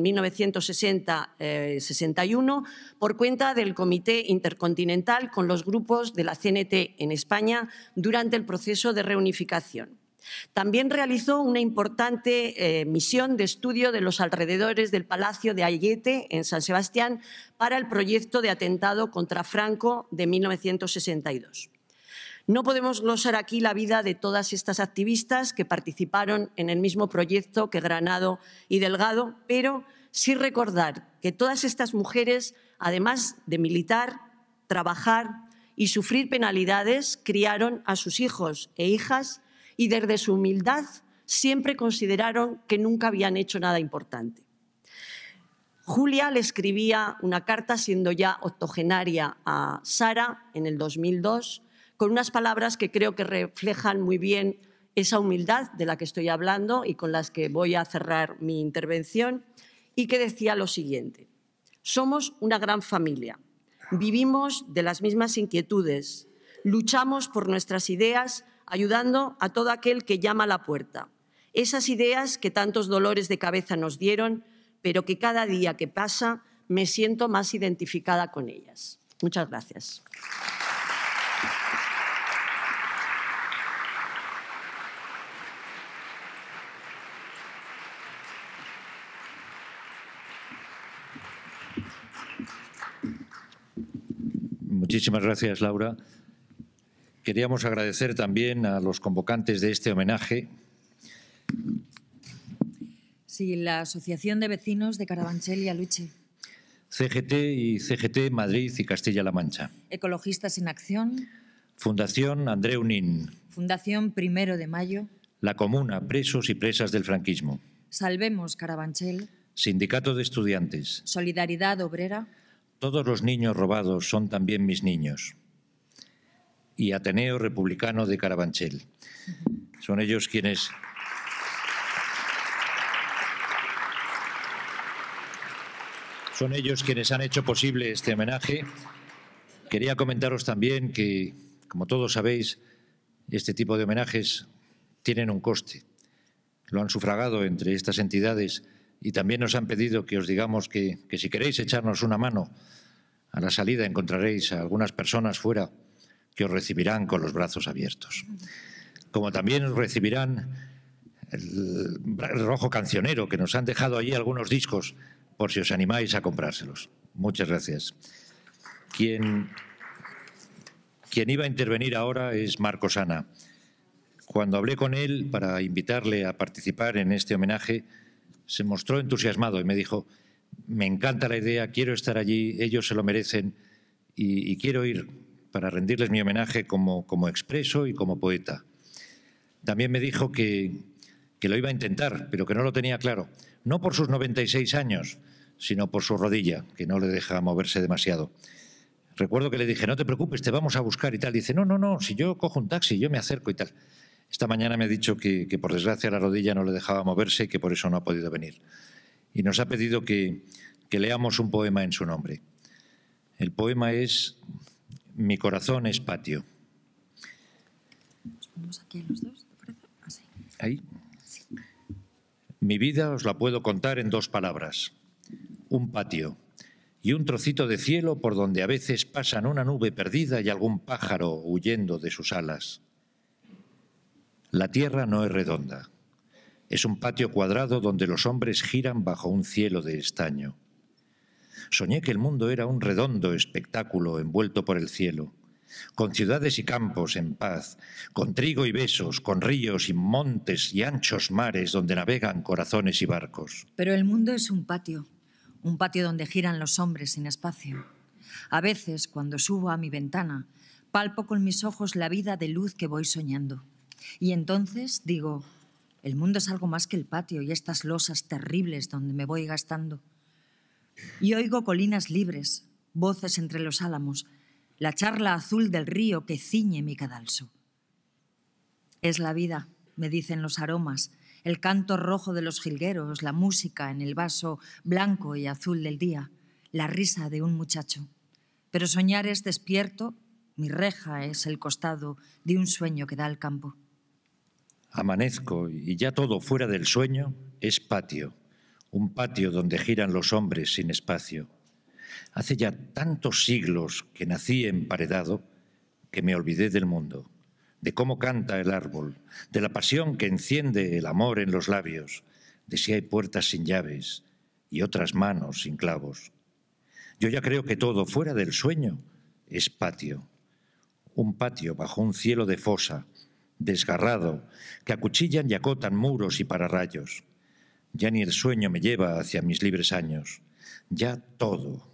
1960-61 por cuenta del Comité Intercontinental con los grupos de la CNT en España durante el proceso de reunificación. También realizó una importante misión de estudio de los alrededores del Palacio de Ayete en San Sebastián para el proyecto de atentado contra Franco de 1962. No podemos glosar aquí la vida de todas estas activistas que participaron en el mismo proyecto que Granado y Delgado, pero sí recordar que todas estas mujeres, además de militar, trabajar y sufrir penalidades, criaron a sus hijos e hijas y desde su humildad siempre consideraron que nunca habían hecho nada importante. Julia le escribía una carta, siendo ya octogenaria, a Sara en el 2002, con unas palabras que creo que reflejan muy bien esa humildad de la que estoy hablando y con las que voy a cerrar mi intervención, y que decía lo siguiente: somos una gran familia, vivimos de las mismas inquietudes, luchamos por nuestras ideas ayudando a todo aquel que llama a la puerta, esas ideas que tantos dolores de cabeza nos dieron, pero que cada día que pasa me siento más identificada con ellas. Muchas gracias. Muchísimas gracias, Laura. Queríamos agradecer también a los convocantes de este homenaje. Sí, la Asociación de Vecinos de Carabanchel y Aluche. CGT y CGT Madrid y Castilla-La Mancha. Ecologistas en Acción. Fundación Andreu Nin. Fundación 1 de Mayo. La Comuna, presos y presas del franquismo. Salvemos Carabanchel. Sindicato de Estudiantes. Solidaridad Obrera. Todos los niños robados son también mis niños. Y Ateneo Republicano de Carabanchel. Son ellos quienes... Son ellos quienes han hecho posible este homenaje. Quería comentaros también que, como todos sabéis, este tipo de homenajes tienen un coste. lo han sufragado entre estas entidades y también nos han pedido que os digamos que si queréis echarnos una mano, a la salida encontraréis a algunas personas fuera que os recibirán con los brazos abiertos. Como también os recibirán el Rojo Cancionero, que nos han dejado allí algunos discos por si os animáis a comprárselos. Muchas gracias. Quien iba a intervenir ahora es Marcos Ana. Cuando hablé con él para invitarle a participar en este homenaje, se mostró entusiasmado y me dijo: me encanta la idea, quiero estar allí, ellos se lo merecen y quiero ir para rendirles mi homenaje como expreso y como poeta. También me dijo que lo iba a intentar, pero que no lo tenía claro, no por sus 96 años, sino por su rodilla, que no le deja moverse demasiado. Recuerdo que le dije: no te preocupes, te vamos a buscar y tal. Dice: no, si yo cojo un taxi, yo me acerco y tal. Esta mañana me ha dicho que por desgracia la rodilla no le dejaba moverse y que por eso no ha podido venir. Y nos ha pedido que leamos un poema en su nombre. El poema es Mi corazón es patio. ¿Nos ponemos aquí los dos? ¿Te parece? Así. Ahí. Sí. Mi vida os la puedo contar en 2 palabras. Un patio y un trocito de cielo por donde a veces pasan una nube perdida y algún pájaro huyendo de sus alas. La tierra no es redonda. Es un patio cuadrado donde los hombres giran bajo un cielo de estaño. Soñé que el mundo era un redondo espectáculo envuelto por el cielo, con ciudades y campos en paz, con trigo y besos, con ríos y montes y anchos mares donde navegan corazones y barcos. Pero el mundo es un patio donde giran los hombres sin espacio. A veces, cuando subo a mi ventana, palpo con mis ojos la vida de luz que voy soñando. Y entonces digo: el mundo es algo más que el patio y estas losas terribles donde me voy gastando. Y oigo colinas libres, voces entre los álamos, la charla azul del río que ciñe mi cadalso. Es la vida, me dicen los aromas, el canto rojo de los jilgueros, la música en el vaso blanco y azul del día, la risa de un muchacho. Pero soñar es despierto, mi reja es el costado de un sueño que da al campo. Amanezco y ya todo fuera del sueño es patio, un patio donde giran los hombres sin espacio. Hace ya tantos siglos que nací emparedado que me olvidé del mundo, de cómo canta el árbol, de la pasión que enciende el amor en los labios, de si hay puertas sin llaves y otras manos sin clavos. Yo ya creo que todo fuera del sueño es patio, un patio bajo un cielo de fosa, desgarrado, que acuchillan y acotan muros y pararrayos. Ya ni el sueño me lleva hacia mis libres años. Ya todo,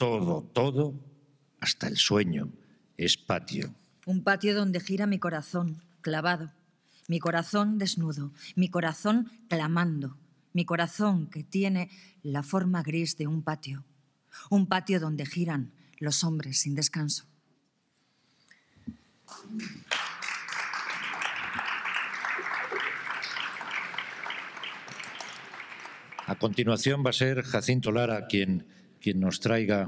hasta el sueño, es patio. Un patio donde gira mi corazón, clavado, mi corazón desnudo, mi corazón clamando, mi corazón que tiene la forma gris de un patio donde giran los hombres sin descanso. A continuación va a ser Jacinto Lara quien nos traiga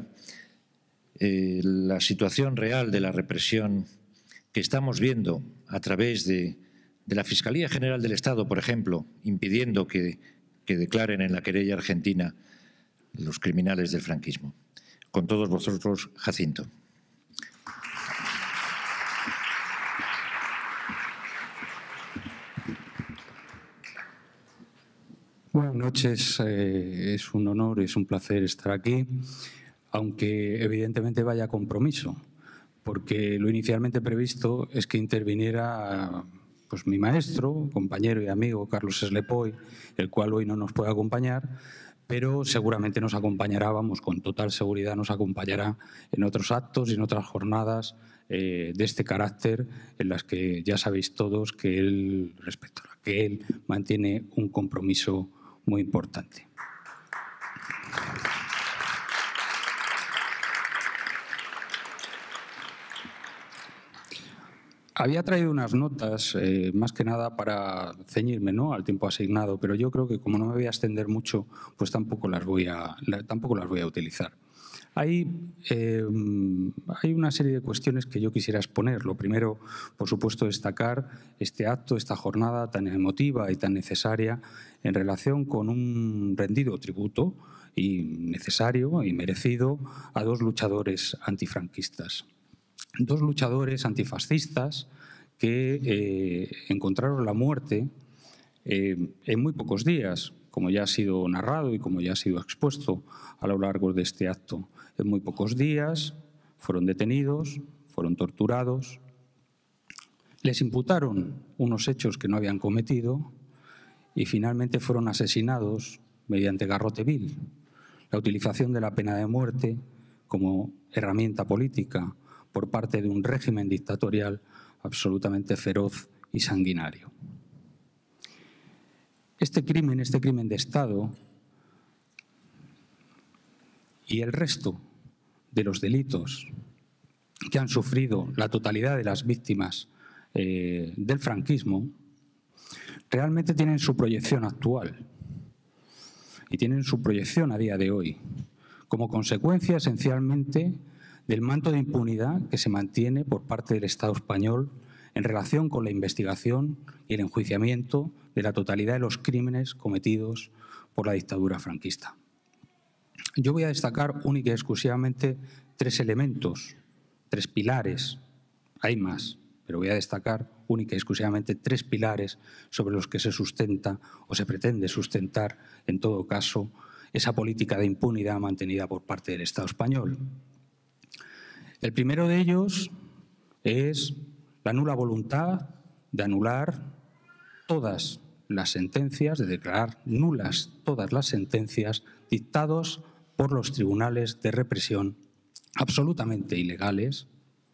la situación real de la represión que estamos viendo a través de la Fiscalía General del Estado, por ejemplo, impidiendo que declaren en la querella argentina los criminales del franquismo. Con todos vosotros, Jacinto. Buenas noches, es un honor, es un placer estar aquí, aunque evidentemente vaya compromiso, porque lo inicialmente previsto es que interviniera pues, mi maestro, compañero y amigo Carlos Eslepoy, el cual hoy no nos puede acompañar, pero seguramente nos acompañará, vamos, con total seguridad nos acompañará en otros actos y en otras jornadas de este carácter en las que ya sabéis todos que él, respecto a la que él mantiene un compromiso muy importante. Había traído unas notas, más que nada para ceñirme, ¿no?, al tiempo asignado, pero yo creo que como no me voy a extender mucho, pues tampoco las voy a utilizar. Hay una serie de cuestiones que yo quisiera exponer. Lo primero, por supuesto, destacar este acto, esta jornada tan emotiva y tan necesaria en relación con un rendido tributo y necesario y merecido a dos luchadores antifranquistas. Dos luchadores antifascistas que encontraron la muerte en muy pocos días, como ya ha sido narrado y como ya ha sido expuesto a lo largo de este acto. En muy pocos días fueron detenidos, fueron torturados, les imputaron unos hechos que no habían cometido y finalmente fueron asesinados mediante garrote vil, la utilización de la pena de muerte como herramienta política por parte de un régimen dictatorial absolutamente feroz y sanguinario. Este crimen de Estado y el resto de los delitos que han sufrido la totalidad de las víctimas del franquismo realmente tienen su proyección actual y tienen su proyección a día de hoy, como consecuencia esencialmente del manto de impunidad que se mantiene por parte del Estado español en relación con la investigación y el enjuiciamiento de la totalidad de los crímenes cometidos por la dictadura franquista. Yo voy a destacar única y exclusivamente tres elementos, tres pilares. Hay más, pero voy a destacar única y exclusivamente tres pilares sobre los que se sustenta o se pretende sustentar, en todo caso, esa política de impunidad mantenida por parte del Estado español. El primero de ellos es la nula voluntad de anular todas las sentencias, de declarar nulas todas las sentencias dictadas por los tribunales de represión absolutamente ilegales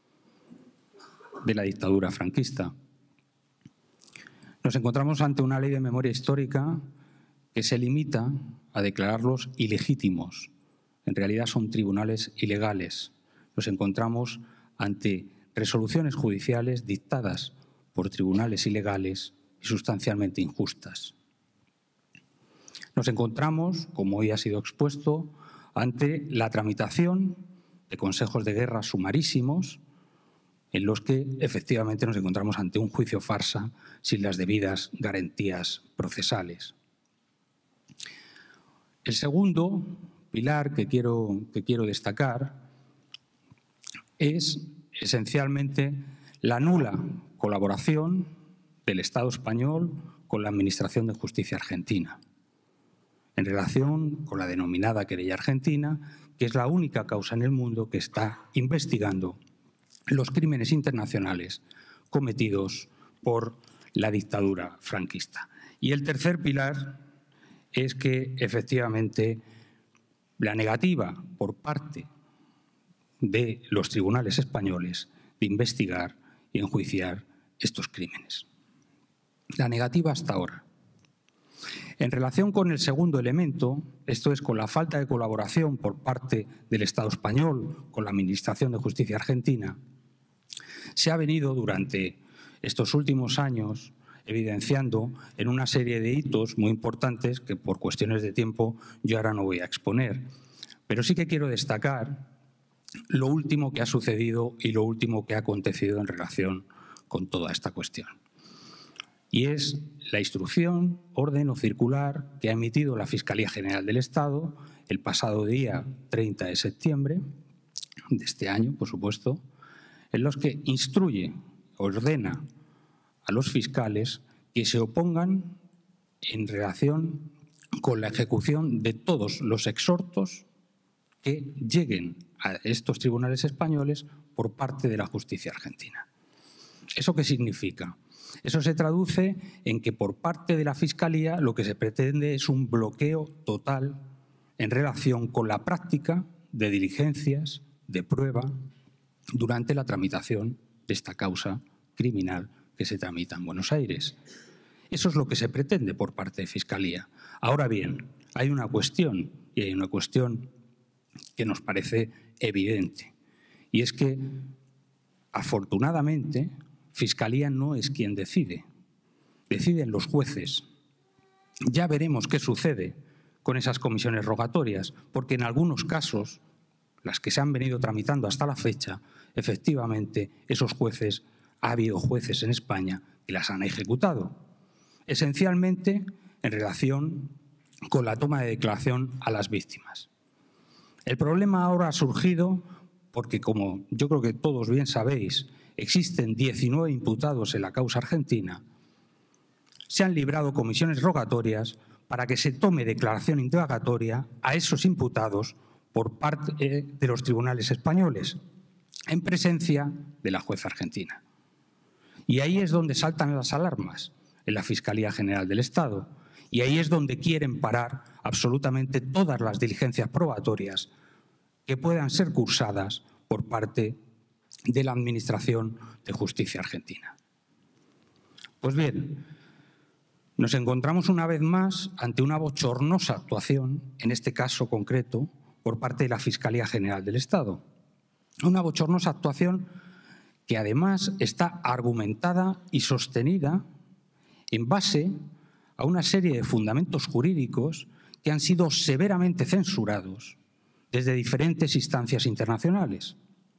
de la dictadura franquista. Nos encontramos ante una ley de memoria histórica que se limita a declararlos ilegítimos. En realidad son tribunales ilegales. Nos encontramos ante resoluciones judiciales dictadas por tribunales ilegales y sustancialmente injustas. Nos encontramos, como hoy ha sido expuesto, ante la tramitación de consejos de guerra sumarísimos en los que efectivamente nos encontramos ante un juicio farsa sin las debidas garantías procesales. El segundo pilar que quiero destacar es esencialmente la nula colaboración del Estado español con la Administración de Justicia argentina en relación con la denominada querella argentina, que es la única causa en el mundo que está investigando los crímenes internacionales cometidos por la dictadura franquista. Y el tercer pilar es que, efectivamente, la negativa por parte de los tribunales españoles de investigar y enjuiciar estos crímenes. La negativa hasta ahora. En relación con el segundo elemento, esto es con la falta de colaboración por parte del Estado español con la Administración de Justicia argentina, se ha venido durante estos últimos años evidenciando en una serie de hitos muy importantes que por cuestiones de tiempo yo ahora no voy a exponer. Pero sí que quiero destacar lo último que ha sucedido y lo último que ha acontecido en relación con toda esta cuestión. Y es la instrucción, orden o circular que ha emitido la Fiscalía General del Estado el pasado día 30 de septiembre de este año, por supuesto, en los que instruye, ordena a los fiscales que se opongan en relación con la ejecución de todos los exhortos que lleguen a estos tribunales españoles por parte de la justicia argentina. ¿Eso qué significa? Eso se traduce en que por parte de la Fiscalía lo que se pretende es un bloqueo total en relación con la práctica de diligencias, de prueba, durante la tramitación de esta causa criminal que se tramita en Buenos Aires. Eso es lo que se pretende por parte de Fiscalía. Ahora bien, hay una cuestión, y hay una cuestión que nos parece evidente, y es que, afortunadamente, Fiscalía no es quien decide, deciden los jueces. Ya veremos qué sucede con esas comisiones rogatorias, porque en algunos casos las que se han venido tramitando hasta la fecha, efectivamente esos jueces, ha habido jueces en España que las han ejecutado, esencialmente en relación con la toma de declaración a las víctimas. El problema ahora ha surgido porque, como yo creo que todos bien sabéis, existen 19 imputados en la causa argentina. Se han librado comisiones rogatorias para que se tome declaración indagatoria a esos imputados por parte de los tribunales españoles, en presencia de la jueza argentina. Y ahí es donde saltan las alarmas, en la Fiscalía General del Estado. Y ahí es donde quieren parar absolutamente todas las diligencias probatorias que puedan ser cursadas por parte de la Administración de Justicia argentina. Pues bien, nos encontramos una vez más ante una bochornosa actuación, en este caso concreto, por parte de la Fiscalía General del Estado. Una bochornosa actuación que además está argumentada y sostenida en base a una serie de fundamentos jurídicos que han sido severamente censurados desde diferentes instancias internacionales.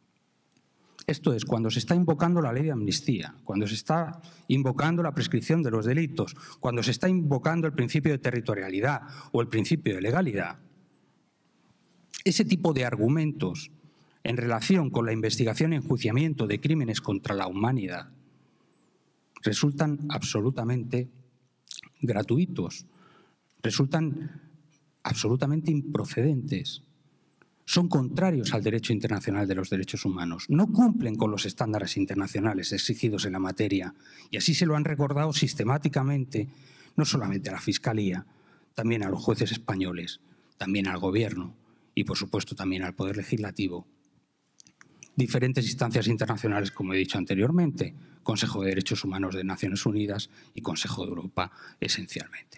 Esto es, cuando se está invocando la ley de amnistía, cuando se está invocando la prescripción de los delitos, cuando se está invocando el principio de territorialidad o el principio de legalidad. Ese tipo de argumentos en relación con la investigación y enjuiciamiento de crímenes contra la humanidad resultan absolutamente gratuitos, resultan absolutamente improcedentes. Son contrarios al derecho internacional de los derechos humanos, no cumplen con los estándares internacionales exigidos en la materia y así se lo han recordado sistemáticamente, no solamente a la Fiscalía, también a los jueces españoles, también al Gobierno y, por supuesto, también al Poder Legislativo. Diferentes instancias internacionales, como he dicho anteriormente, Consejo de Derechos Humanos de Naciones Unidas y Consejo de Europa, esencialmente.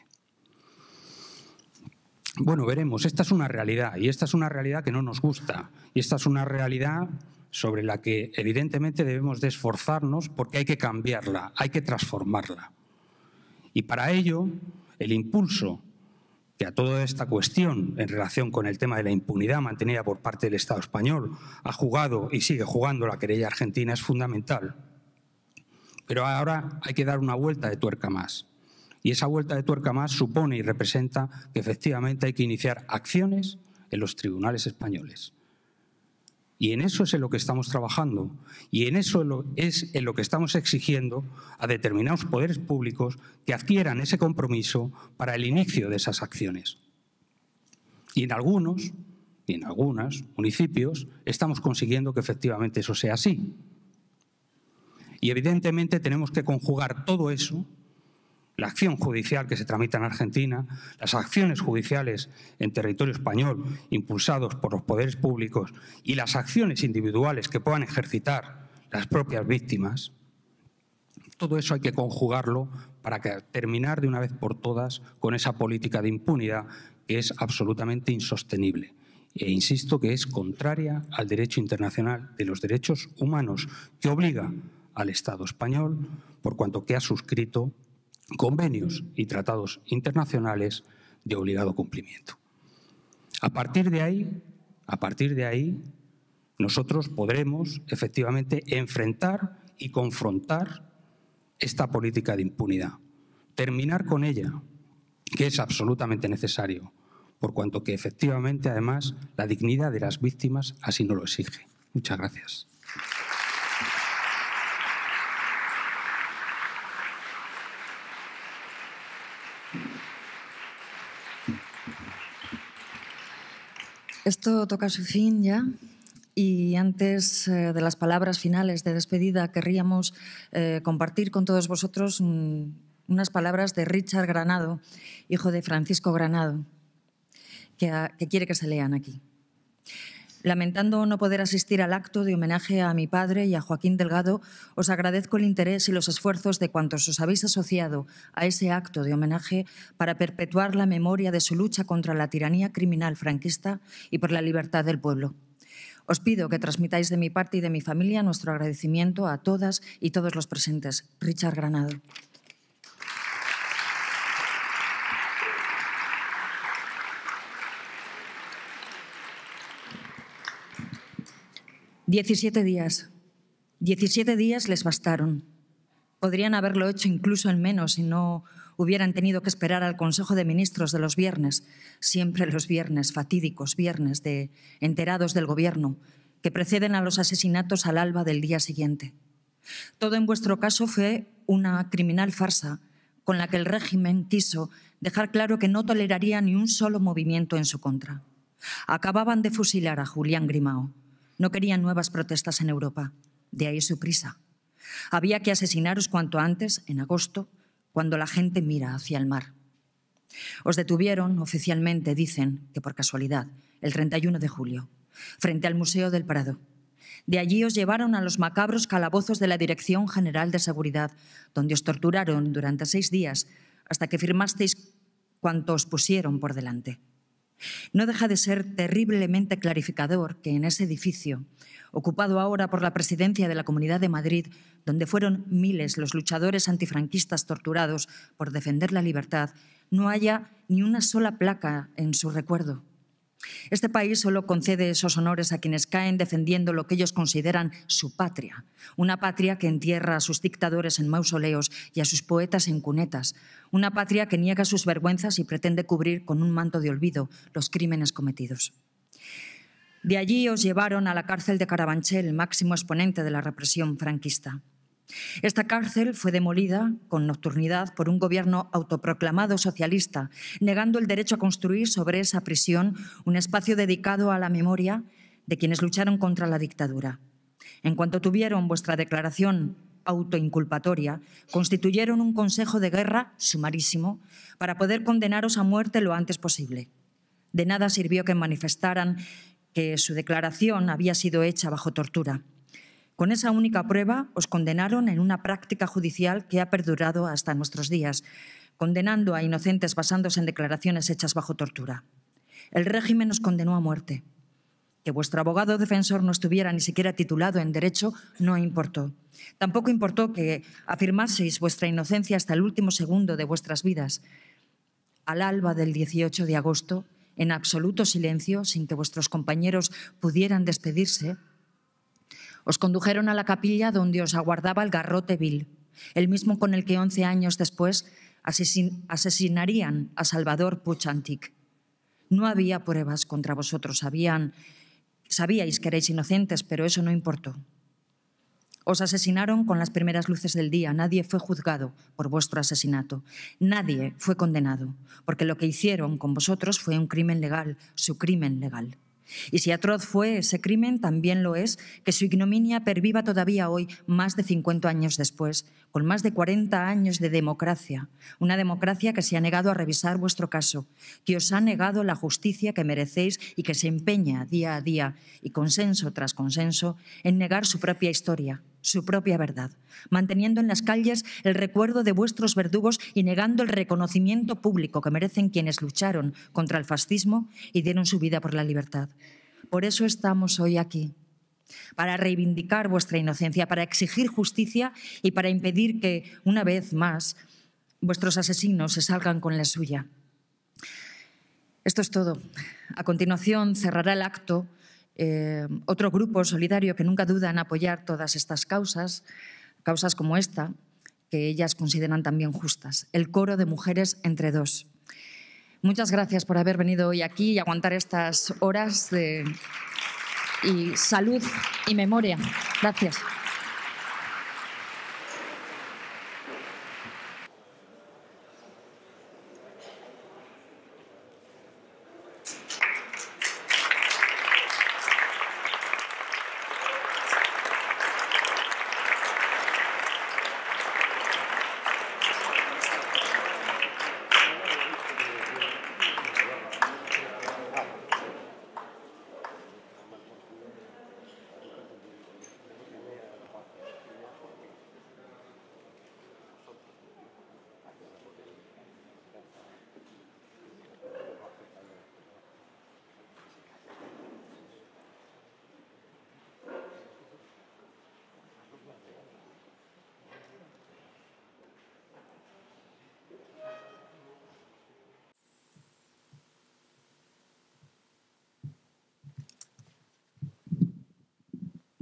Bueno, veremos, esta es una realidad y esta es una realidad que no nos gusta y esta es una realidad sobre la que evidentemente debemos de esforzarnos porque hay que cambiarla, hay que transformarla. Y para ello, el impulso que a toda esta cuestión en relación con el tema de la impunidad mantenida por parte del Estado español ha jugado y sigue jugando la querella argentina es fundamental. Pero ahora hay que dar una vuelta de tuerca más. Y esa vuelta de tuerca más supone y representa que efectivamente hay que iniciar acciones en los tribunales españoles. Y en eso es en lo que estamos trabajando y en eso es en lo que estamos exigiendo a determinados poderes públicos que adquieran ese compromiso para el inicio de esas acciones. Y en algunos municipios estamos consiguiendo que efectivamente eso sea así. Y evidentemente tenemos que conjugar todo eso, la acción judicial que se tramita en Argentina, las acciones judiciales en territorio español impulsados por los poderes públicos y las acciones individuales que puedan ejercitar las propias víctimas, todo eso hay que conjugarlo para terminar de una vez por todas con esa política de impunidad que es absolutamente insostenible. E insisto que es contraria al derecho internacional de los derechos humanos que obliga al Estado español, por cuanto que ha suscrito convenios y tratados internacionales de obligado cumplimiento. A partir de ahí, nosotros podremos efectivamente enfrentar y confrontar esta política de impunidad, terminar con ella, que es absolutamente necesario, por cuanto que efectivamente, además, la dignidad de las víctimas así nos lo exige. Muchas gracias. Esto toca su fin ya y antes de las palabras finales de despedida querríamos compartir con todos vosotros unas palabras de Richard Granado, hijo de Francisco Granado, que quiere que se lean aquí. Lamentando no poder asistir al acto de homenaje a mi padre y a Joaquín Delgado, os agradezco el interés y los esfuerzos de cuantos os habéis asociado a ese acto de homenaje para perpetuar la memoria de su lucha contra la tiranía criminal franquista y por la libertad del pueblo. Os pido que transmitáis de mi parte y de mi familia nuestro agradecimiento a todas y todos los presentes. Richard Granado. 17 días. 17 días les bastaron. Podrían haberlo hecho incluso en menos si no hubieran tenido que esperar al Consejo de Ministros de los viernes, siempre los viernes, fatídicos viernes de enterados del Gobierno, que preceden a los asesinatos al alba del día siguiente. Todo en vuestro caso fue una criminal farsa con la que el régimen quiso dejar claro que no toleraría ni un solo movimiento en su contra. Acababan de fusilar a Julián Grimao. No querían nuevas protestas en Europa. De ahí su prisa. Había que asesinaros cuanto antes, en agosto, cuando la gente mira hacia el mar. Os detuvieron, oficialmente dicen que por casualidad, el 31 de julio, frente al Museo del Prado. De allí os llevaron a los macabros calabozos de la Dirección General de Seguridad, donde os torturaron durante 6 días hasta que firmasteis cuanto os pusieron por delante. No deja de ser terriblemente clarificador que en ese edificio, ocupado ahora por la presidencia de la Comunidad de Madrid, donde fueron miles los luchadores antifranquistas torturados por defender la libertad, no haya ni una sola placa en su recuerdo. Este país solo concede esos honores a quienes caen defendiendo lo que ellos consideran su patria, una patria que entierra a sus dictadores en mausoleos y a sus poetas en cunetas, una patria que niega sus vergüenzas y pretende cubrir con un manto de olvido los crímenes cometidos. De allí os llevaron a la cárcel de Carabanchel, máximo exponente de la represión franquista. Esta cárcel fue demolida con nocturnidad por un gobierno autoproclamado socialista, negando el derecho a construir sobre esa prisión un espacio dedicado a la memoria de quienes lucharon contra la dictadura. En cuanto tuvieron vuestra declaración autoinculpatoria, constituyeron un consejo de guerra sumarísimo para poder condenaros a muerte lo antes posible. De nada sirvió que manifestaran que su declaración había sido hecha bajo tortura. Con esa única prueba os condenaron en una práctica judicial que ha perdurado hasta nuestros días, condenando a inocentes basándose en declaraciones hechas bajo tortura. El régimen os condenó a muerte. Que vuestro abogado defensor no estuviera ni siquiera titulado en Derecho no importó. Tampoco importó que afirmaseis vuestra inocencia hasta el último segundo de vuestras vidas. Al alba del 18 de agosto, en absoluto silencio, sin que vuestros compañeros pudieran despedirse, os condujeron a la capilla donde os aguardaba el garrote vil, el mismo con el que 11 años después asesinarían a Salvador Puig Antich. No había pruebas contra vosotros, sabíais que erais inocentes, pero eso no importó. Os asesinaron con las primeras luces del día. Nadie fue juzgado por vuestro asesinato. Nadie fue condenado, porque lo que hicieron con vosotros fue un crimen legal, su crimen legal. Y si atroz fue ese crimen, también lo es que su ignominia perviva todavía hoy, más de 50 años después, con más de 40 años de democracia. Una democracia que se ha negado a revisar vuestro caso, que os ha negado la justicia que merecéis y que se empeña día a día, y consenso tras consenso, en negar su propia historia, su propia verdad, manteniendo en las calles el recuerdo de vuestros verdugos y negando el reconocimiento público que merecen quienes lucharon contra el fascismo y dieron su vida por la libertad. Por eso estamos hoy aquí, para reivindicar vuestra inocencia, para exigir justicia y para impedir que, una vez más, vuestros asesinos se salgan con la suya. Esto es todo. A continuación cerrará el acto otro grupo solidario que nunca duda en apoyar todas estas causas como esta, que ellas consideran también justas. El Coro de Mujeres Entre Dos. Muchas gracias por haber venido hoy aquí y aguantar estas horas y salud y memoria. Gracias.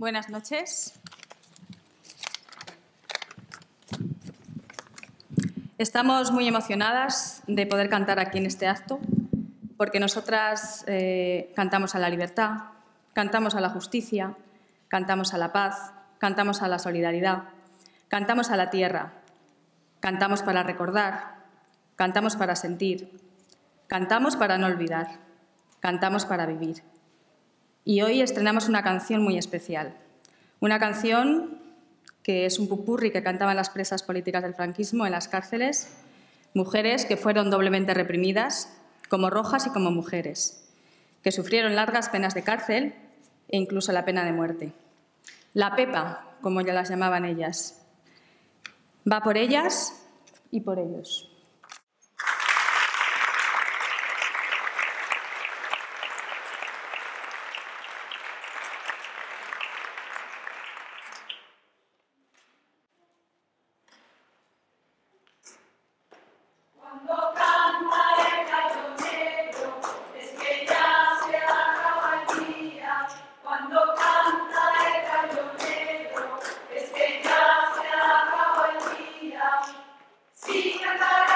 Buenas noches. Estamos muy emocionadas de poder cantar aquí en este acto, porque nosotras cantamos a la libertad, cantamos a la justicia, cantamos a la paz, cantamos a la solidaridad, cantamos a la tierra, cantamos para recordar, cantamos para sentir, cantamos para no olvidar, cantamos para vivir. Y hoy estrenamos una canción muy especial, una canción que es un popurrí que cantaban las presas políticas del franquismo en las cárceles, mujeres que fueron doblemente reprimidas, como rojas y como mujeres, que sufrieron largas penas de cárcel e incluso la pena de muerte. La Pepa, como ya las llamaban ellas, va por ellas y por ellos. Sí, cantar.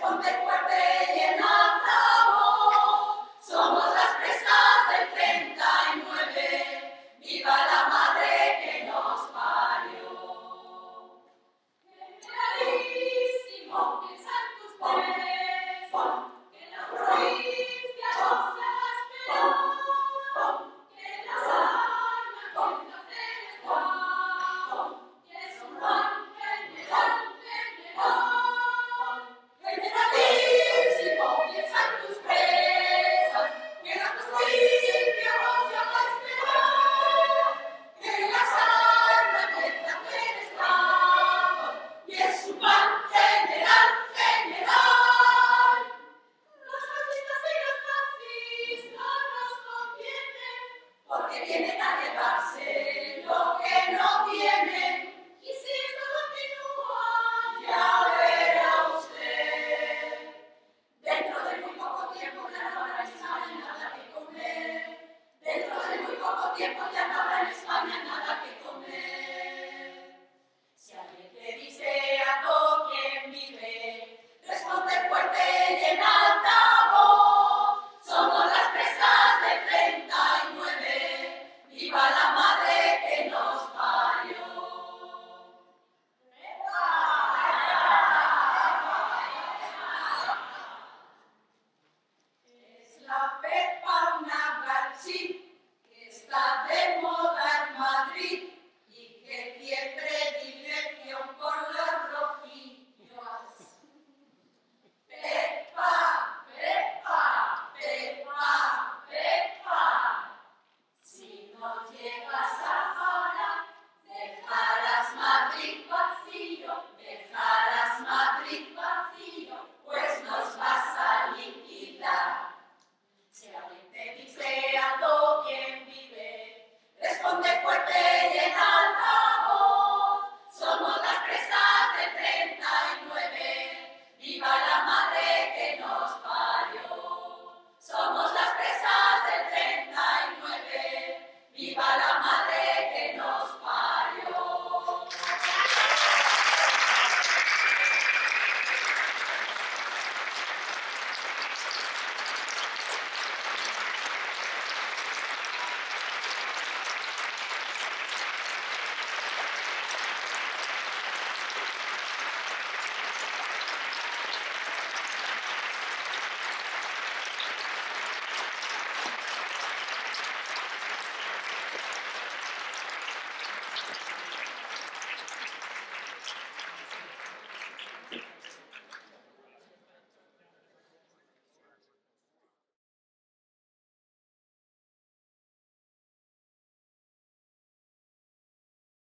Ponte